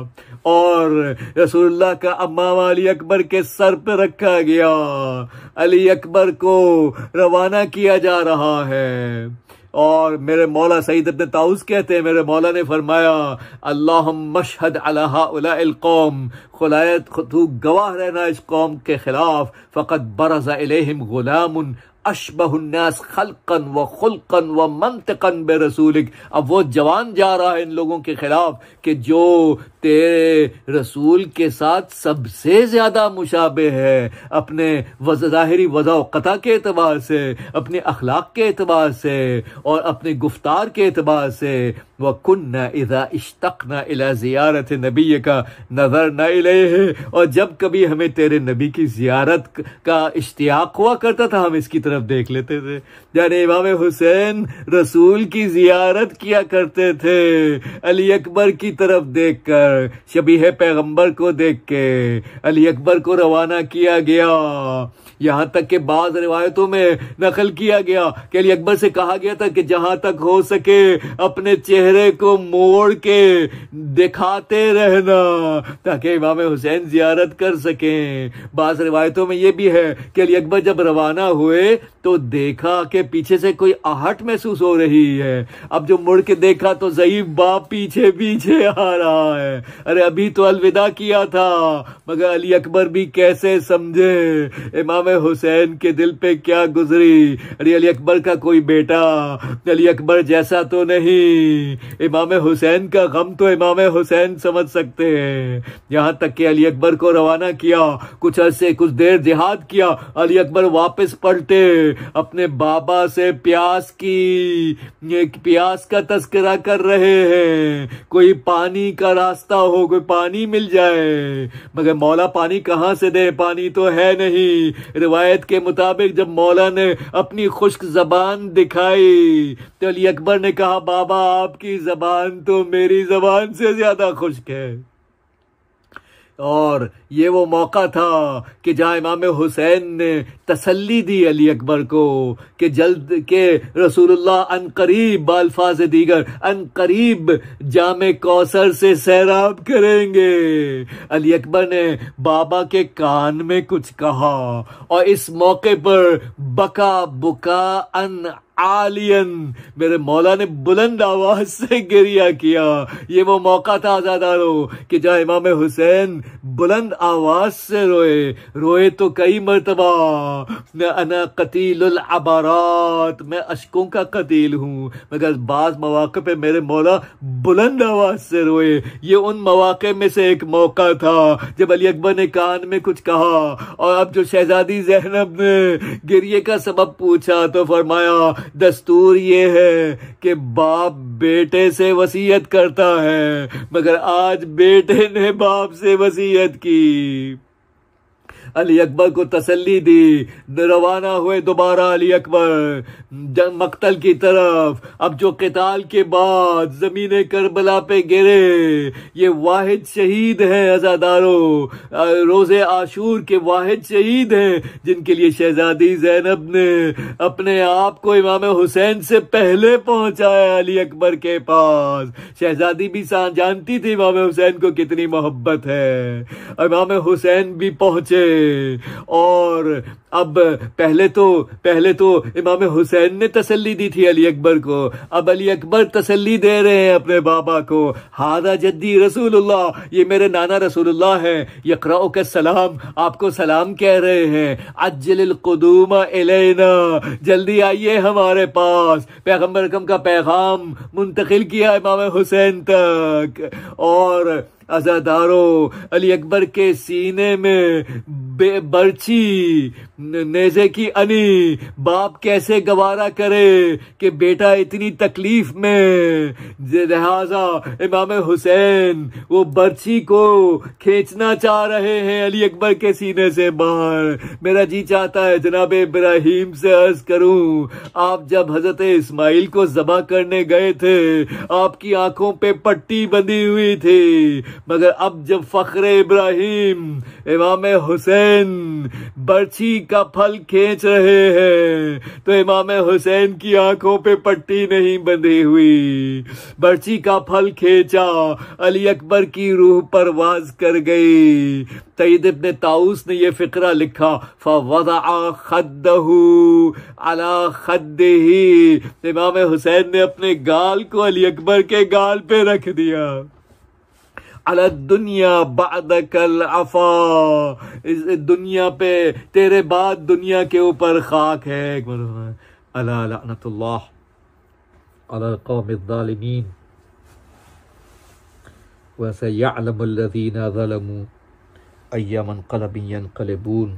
और रसूलुल्लाह का अम्मामा अली अकबर के सर पर रखा गया, अली अकबर को रवाना किया जा रहा है। और मेरे मौला सईद इब्न ताऊस कहते हैं, मेरे मौला ने फरमाया अल्लाहुम्मा मशहद अला हाउलाइल कौम, खुदाया तू गवाह रहना इस कौम के खिलाफ। फ़क़द बरज़ा इलैहिम गुलामुन अशबहुन्नास खल्क़न व खुल्क़न व मंतिक़न बिरसूलिक। अब वो जवान जा रहा है इन लोगों के खिलाफ कि जो तेरे रसूल के साथ सबसे ज्यादा मुशाबे है, अपने ज़ाहिरी वज़ा के एतबार से, अपने अखलाक के एतबार से और अपने गुफ्तार के एतबार से। व कुन्ना इज़ा इश्तक़ना इला ज़ियारत नबिय्यका नज़रना इलैहि, और जब कभी हमें तेरे नबी की ज़ियारत का इश्तियाक हुआ करता था हम इसकी तरफ देख लेते थे। यानी इमाम हुसैन रसूल की ज़ियारत किया करते थे अली अकबर की तरफ देखकर। शबीह पैगंबर को देख के अली अकबर को रवाना किया गया। यहाँ तक के बाद रिवायतों में नकल किया गया कि अली अकबर से कहा गया था कि जहां तक हो सके अपने चेहरे को मोड़ के दिखाते रहना ताकि इमाम हुसैन जियारत कर सकें। बाज़ रिवायतों में यह भी है कि अली अकबर जब रवाना हुए तो देखा कि पीछे से कोई आहट महसूस हो रही है। अब जो मुड़ के देखा तो ज़ईफ बाप पीछे पीछे आ रहा है। अरे अभी तो अलविदा किया था, मगर अली अकबर भी कैसे समझे इमाम हुसैन के दिल पे क्या गुजरी। अरे अली अकबर का कोई बेटा अली अकबर जैसा तो नहीं, इमाम हुसैन का गम तो इमाम हुसैन समझ सकते हैं। यहाँ तक कि अली अकबर को रवाना किया, कुछ अरसे कुछ देर जिहाद किया, अली अकबर वापस पलटे, अपने बाबा से प्यास का तस्करा कर रहे हैं, कोई पानी का रास्ता हो, कोई पानी मिल जाए। मगर मौला पानी कहां से दे, पानी तो है नहीं। रिवायत के मुताबिक जब मौला ने अपनी खुश्क जबान दिखाई तो अली अकबर ने कहा बाबा आपकी जबान तो मेरी जबान से ज्यादा खुश्क है। और ये वो मौका था कि जहां इमाम हुसैन ने तसल्ली दी अली अकबर को कि जल्द के रसूलुल्लाह अनकरीब बाल्फाज दीगर अनकरीब जामे कौसर से सैराब करेंगे। अली अकबर ने बाबा के कान में कुछ कहा और इस मौके पर बका बुका अन आलियन, मेरे मौला ने बुलंद आवाज से गिरिया किया। ये वो मौका था आजादारों कि जहाँ इमाम हुसैन बुलंद आवाज से रोए तो कई मर्तबा। अना कतीलुल अबारात, मैं अशकों का कतील हूँ, मगर बाज मौके पे मेरे मौला बुलंद आवाज से रोए। ये उन मौके में से एक मौका था जब अली अकबर ने कान में कुछ कहा। और अब जो शहजादी ज़ैनब ने गिरिए का सबब पूछा तो फरमाया दस्तूर ये है कि बाप बेटे से वसीयत करता है, मगर आज बेटे ने बाप से वसीयत की। अली अकबर को तसल्ली दी, रवाना हुए दोबारा अली अकबर मक्तल की तरफ। अब जो क़िताल के बाद ज़मीन करबला पे गिरे, ये वाहिद शहीद हैं अज़ादारों, रोज़े आशूर के वाहिद शहीद हैं जिनके लिए शहजादी ज़ैनब ने अपने आप को इमाम हुसैन से पहले पहुंचाया अली अकबर के पास। शहजादी भी जानती थी इमाम हुसैन को कितनी मोहब्बत है। इमाम हुसैन भी पहुंचे और अब पहले तो इमाम हुसैन ने तसल्ली दी थी अली अकबर को, अब अली अकबर तसल्ली दे रहे हैं अपने बाबा को। हादा जद्दी रसूलुल्लाह, ये मेरे नाना रसूलुल्लाह हैं, यक़राउ का सलाम, आपको सलाम कह रहे हैं। अज्जलिल क़ुदूमा इलैना, जल्दी आइए हमारे पास। पैगंबर अकरम का पैगाम मुंतकिल किया इमाम हुसैन तक। और अज़ादारों, अली अकबर के सीने में बर्छी, नेज़े की अनी, बाप कैसे गवारा करे कि बेटा इतनी तकलीफ में। लिहाजा इमाम हुसैन वो बर्छी को खींचना चाह रहे हैं अली अकबर के सीने से बाहर। मेरा जी चाहता है जनाब इब्राहिम से अर्ज करूं, आप जब हजरत इस्माइल को ज़बह करने गए थे आपकी आंखों पे पट्टी बंधी हुई थी, मगर अब जब फख्रे इब्राहिम इमाम हुसैन बर्छी का फल खींच रहे हैं तो इमाम हुसैन की आंखों पे पट्टी नहीं बंधी हुई। बर्छी का फल खींचा, अली अकबर की रूह परवाज कर गई। सईद इब्न ताऊस ने यह फिक्रा लिखा, फवदअ खद्दहू अला खद्दिही, इमाम हुसैन ने अपने गाल को अली अकबर के गाल पे रख दिया। अला दुनिया बअदकल अफा, इस दुनिया पे तेरे बाद दुनिया के ऊपर खाक है। अला लअनतुल्लाह अला क़ौमिज़ ज़ालिमीन व सयअलमुल लज़ीना ज़लमू अय्या मुनक़लबिन यनक़लिबून।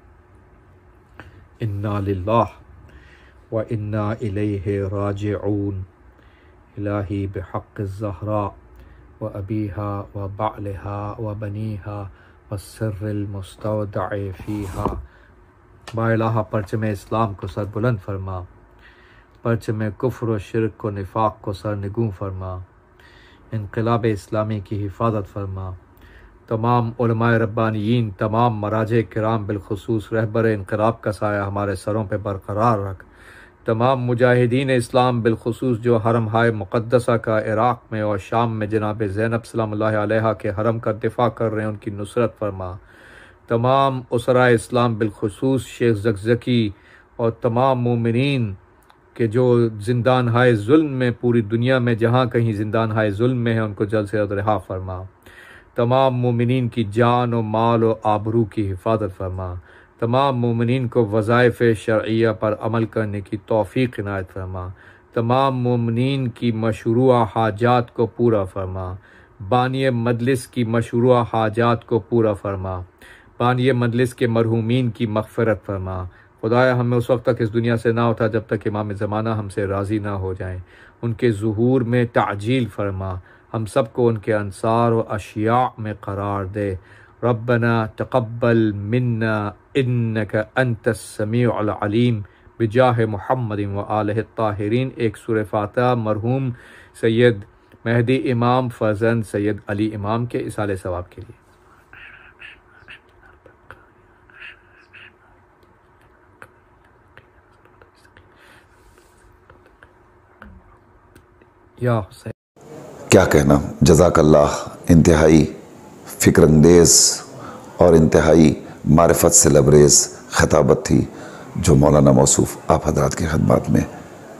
इन्ना लिल्लाहि व इन्ना इलैहि राजिऊन। इलाही बिहक़्क़िज़ ज़हरा व अबीहा व बालिहा व बनीहा व सिर्रिल मुस्तौदअ फ़ीहा। बाइलाहा परचम इस्लाम को सर बुलंद फरमा, परचम कुफ्र व शिर्क को निफाक को सर निगूं फरमा, इनक़िलाब इस्लामी की हिफाजत फरमा। तमाम उलमाए रब्बानियीन, तमाम मराजे किराम बिलखुसूस रहबर इनक़िलाब का साया हमारे सरों पर बरकरार रख। तमाम मुजाहिदीन इस्लाम बिलखुसूस जो हरम हाय मुक़द्दसा का इराक़ में और शाम में जनाब ज़ैनब सलामुल्लाहि अलैहा के हरम का दिफ़ा कर रहे हैं, उनकी नुसरत फरमा। तमाम उसरा इस्लाम बिलखुसूस शेख ज़कज़की और तमाम मोमिनीन के जो ज़िंदान हाय ज़ुल्म में पूरी दुनिया में जहाँ कहीं ज़िंदान हाय ज़ुल्म में है उनको जल्द से जल्द रिहा फरमा। तमाम मोमिनीन की जान और माल और आबरू की हिफाजत फरमा। तमाम मोमिनीन को वज़ाइफ़ शरइया पर अमल करने की तौफ़ीक़ इनायत फरमा। तमाम मोमिनीन की मशरूआ हाजात को पूरा फरमा। बानिय मजलिस की मशरूआ हाजात को पूरा फरमा। बानिय मजलिस के मरहूमीन की मग़फ़िरत फरमा। खुदाया हमें उस वक्त तक इस दुनिया से ना उठा जब तक इमाम ज़माना हमसे राज़ी ना हो जाएं। उनके ज़ुहूर में ताजील फरमा। हम सबको उनके अंसार व अशिया में करार दे। रब्बना तक़ब्बल मिन्ना इन्नका अंतस समीउल अलीम बिजाह मुहम्मदिन व आलिहि ताहिरीन। एक सूरह फातिहा मरहूम सैयद मेहदी इमाम फज़न सैयद अली इमाम के इसाले सवाब के लिए। या हुसैन, क्या कहना, जज़ाकल्लाह। इंतहाई फ़िक्रअंदेज़ और इंतहाई मारिफत से लबरेज़ खिताबत थी जो मौलाना मौसूफ़ आप हज़रात की खिदमत में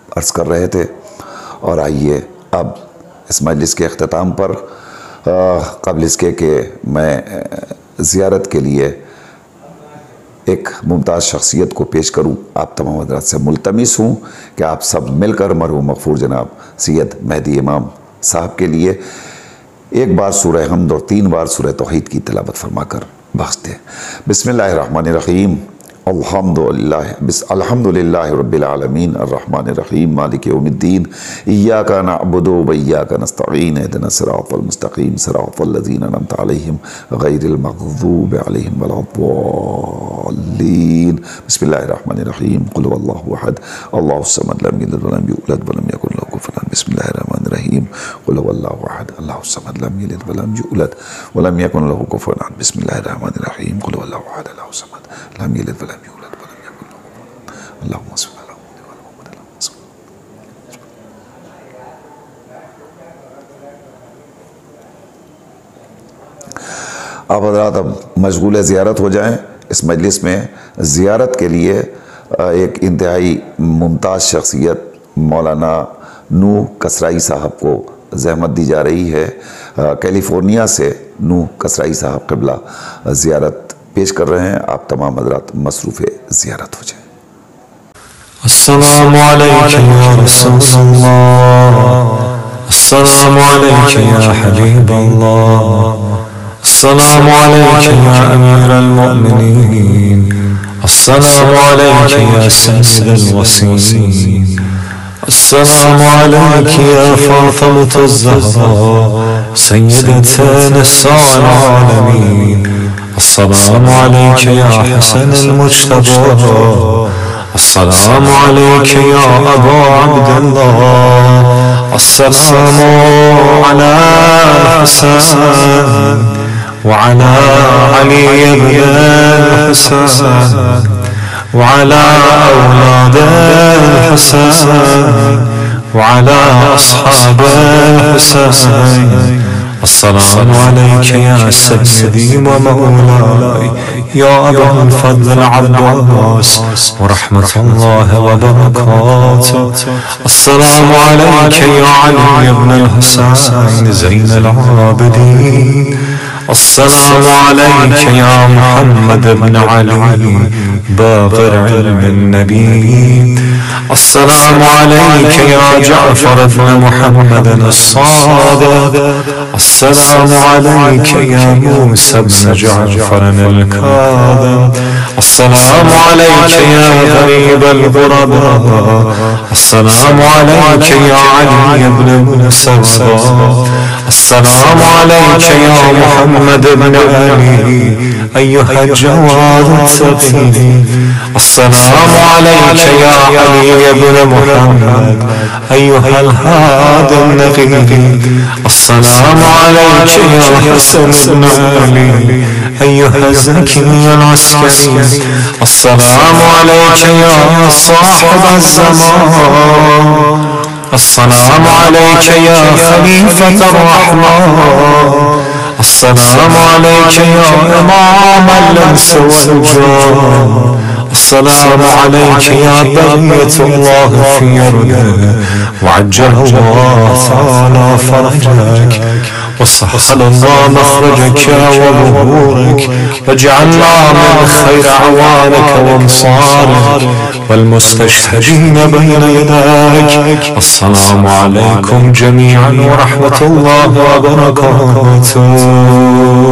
अर्ज़ कर रहे थे। और आइए अब इस मजलिस के अख्ताम पर क़ब्ल इसके कि मैं ज़ियारत के लिए एक मुमताज़ शख्सियत को पेश करूं, आप तमाम हज़रात से मुल्तमिस हूँ कि आप सब मिलकर मरहूम मग़फ़ूर जनाब सैयद मेहदी इमाम साहब के लिए एक बार सूरह हम्द और 3 बार सूरह तौहीद की तिलावत फरमाकर बख्श दें। बिस्मिल्लाहिर्रहमानिर्रहीम। अल्हम्दुलिल्लाहि रब्बिल आलमीन अर्रहमानिर रहीम मालिकि यौमिद्दीन इय्याका नअबुदु व इय्याका नस्तईन इहदिना सिरातल मुस्तक़ीम सिरातल लज़ीना अनअमता अलैहिम गैरिल मग़ज़ूबि अलैहिम वलद्दॉल्लीन। बिस्मिल्लाहिर्रहमानिर्रहीम। क़ुल हुवल्लाहु अहद अल्लाहुस समद लम यलिद व लम यूलद व लम यकुल लहू कुफुवन अहद। बिस्मिल्लाहिर्रहमानिर्रहीम। क़ुल हुवल्लाहु अहद अल्लाहुस समद लम यलिद व लम यूलद व लम यकुल लहू कुफुवन अहद। बिस्मिल्लाहिर्रहमानिर्रहीम। क़ुल हुवल्लाहु अहद अल्लाहुस समद लम यलिद व लम यूलद व लम यकुल लहू कुफुवन अहद। अल्लाहुम्मा सल्लि अला मुहम्मद व अला मुहम्मद। आप हज़रात अब मशगूल ज़ियारत हो जाएं। इस मजलिस में ज़ियारत के लिए एक इंतहाई मुमताज़ शख्सियत मौलाना नूह कसराई साहब को ज़हमत दी जा रही है। कैलिफोर्निया से नूह कसराई साहब क़िबला ज़ियारत पेश कर रहे हैं। आप तमाम हज़रात मसरूफ़ ज़ियारत हो जाएं। अस्सलामु अलैका या रसूलल्लाह, अस्सलामु अलैका या हबीबल्लाह, अस्सलामु अलैका या अमीरल मुमिनीन, अस्सलामु अलैका या सय्यिदल वसीय्यीन, अस्सलामु अलैका या फातिमतुज़ ज़हरा सय्यदतु निसाइल आलमीन, अस्सलामु अलैका या हसनल मुज्तबा, अस्सलामु अलैका या अबा अब्दुल्लाह, अस्सलामु अला हसन व अला अली इब्न हसन व अला औलाद हसन व अला अस्हाब हसन। अस्सलामु अलैका या सय्यदी व मौलाई या अबल फज़्ल अब्बास व रहमतुल्लाहि व बरकातुहु। अस्सलामु अलैका या अली इब्न हुसैन ज़ैनुल आबिदीन, अस्सलामु अलैका या मुहम्मद इब्न अली बाक़िर इल्मिन नबीय्यीन, अस्सलामु अलैका या जअफर इब्न मुहम्मद अस्सादिक़, अस्सलामु अलैका या मूसा इब्न जअफर अल-काज़िम, अस्सलामु अलैका या गरीबल गुरबा, अस्सलामु अलैका या अली इब्न मूसा, अस्सलामु अलैका या मुहम्मद इब्न अली अय्युहल जवाद अत-तक़ी, अस्सलामु अलैका या अली इब्न मुहम्मद अय्युहल हादी अन-नक़ी, अस्सलामु अलैका या हसन इब्न अली अय्युहल ज़की अल-अस्करी, अस्सलामु अलैका या साहिब अज़्ज़मान, अस्सलामु अलैका या खलीफतर रहमान, अस्सलामु अलैका या इमामल इंस वल जान, अस्सलामु अलैका या बग़ियतुल्लाह फ़ी अर्दिह व अज्जलल्लाहु तआला फ़रजक व सहलल्लाहु मख़रजक व ज़ुहूरक व जअलना मिन ख़ैरि अवानिक व अंसारिक वल मुस्तशहिदीन बैन यदैक। अस्सलामु अलैकुम जमीअन व रहमतुल्लाहि व बरकातुहू।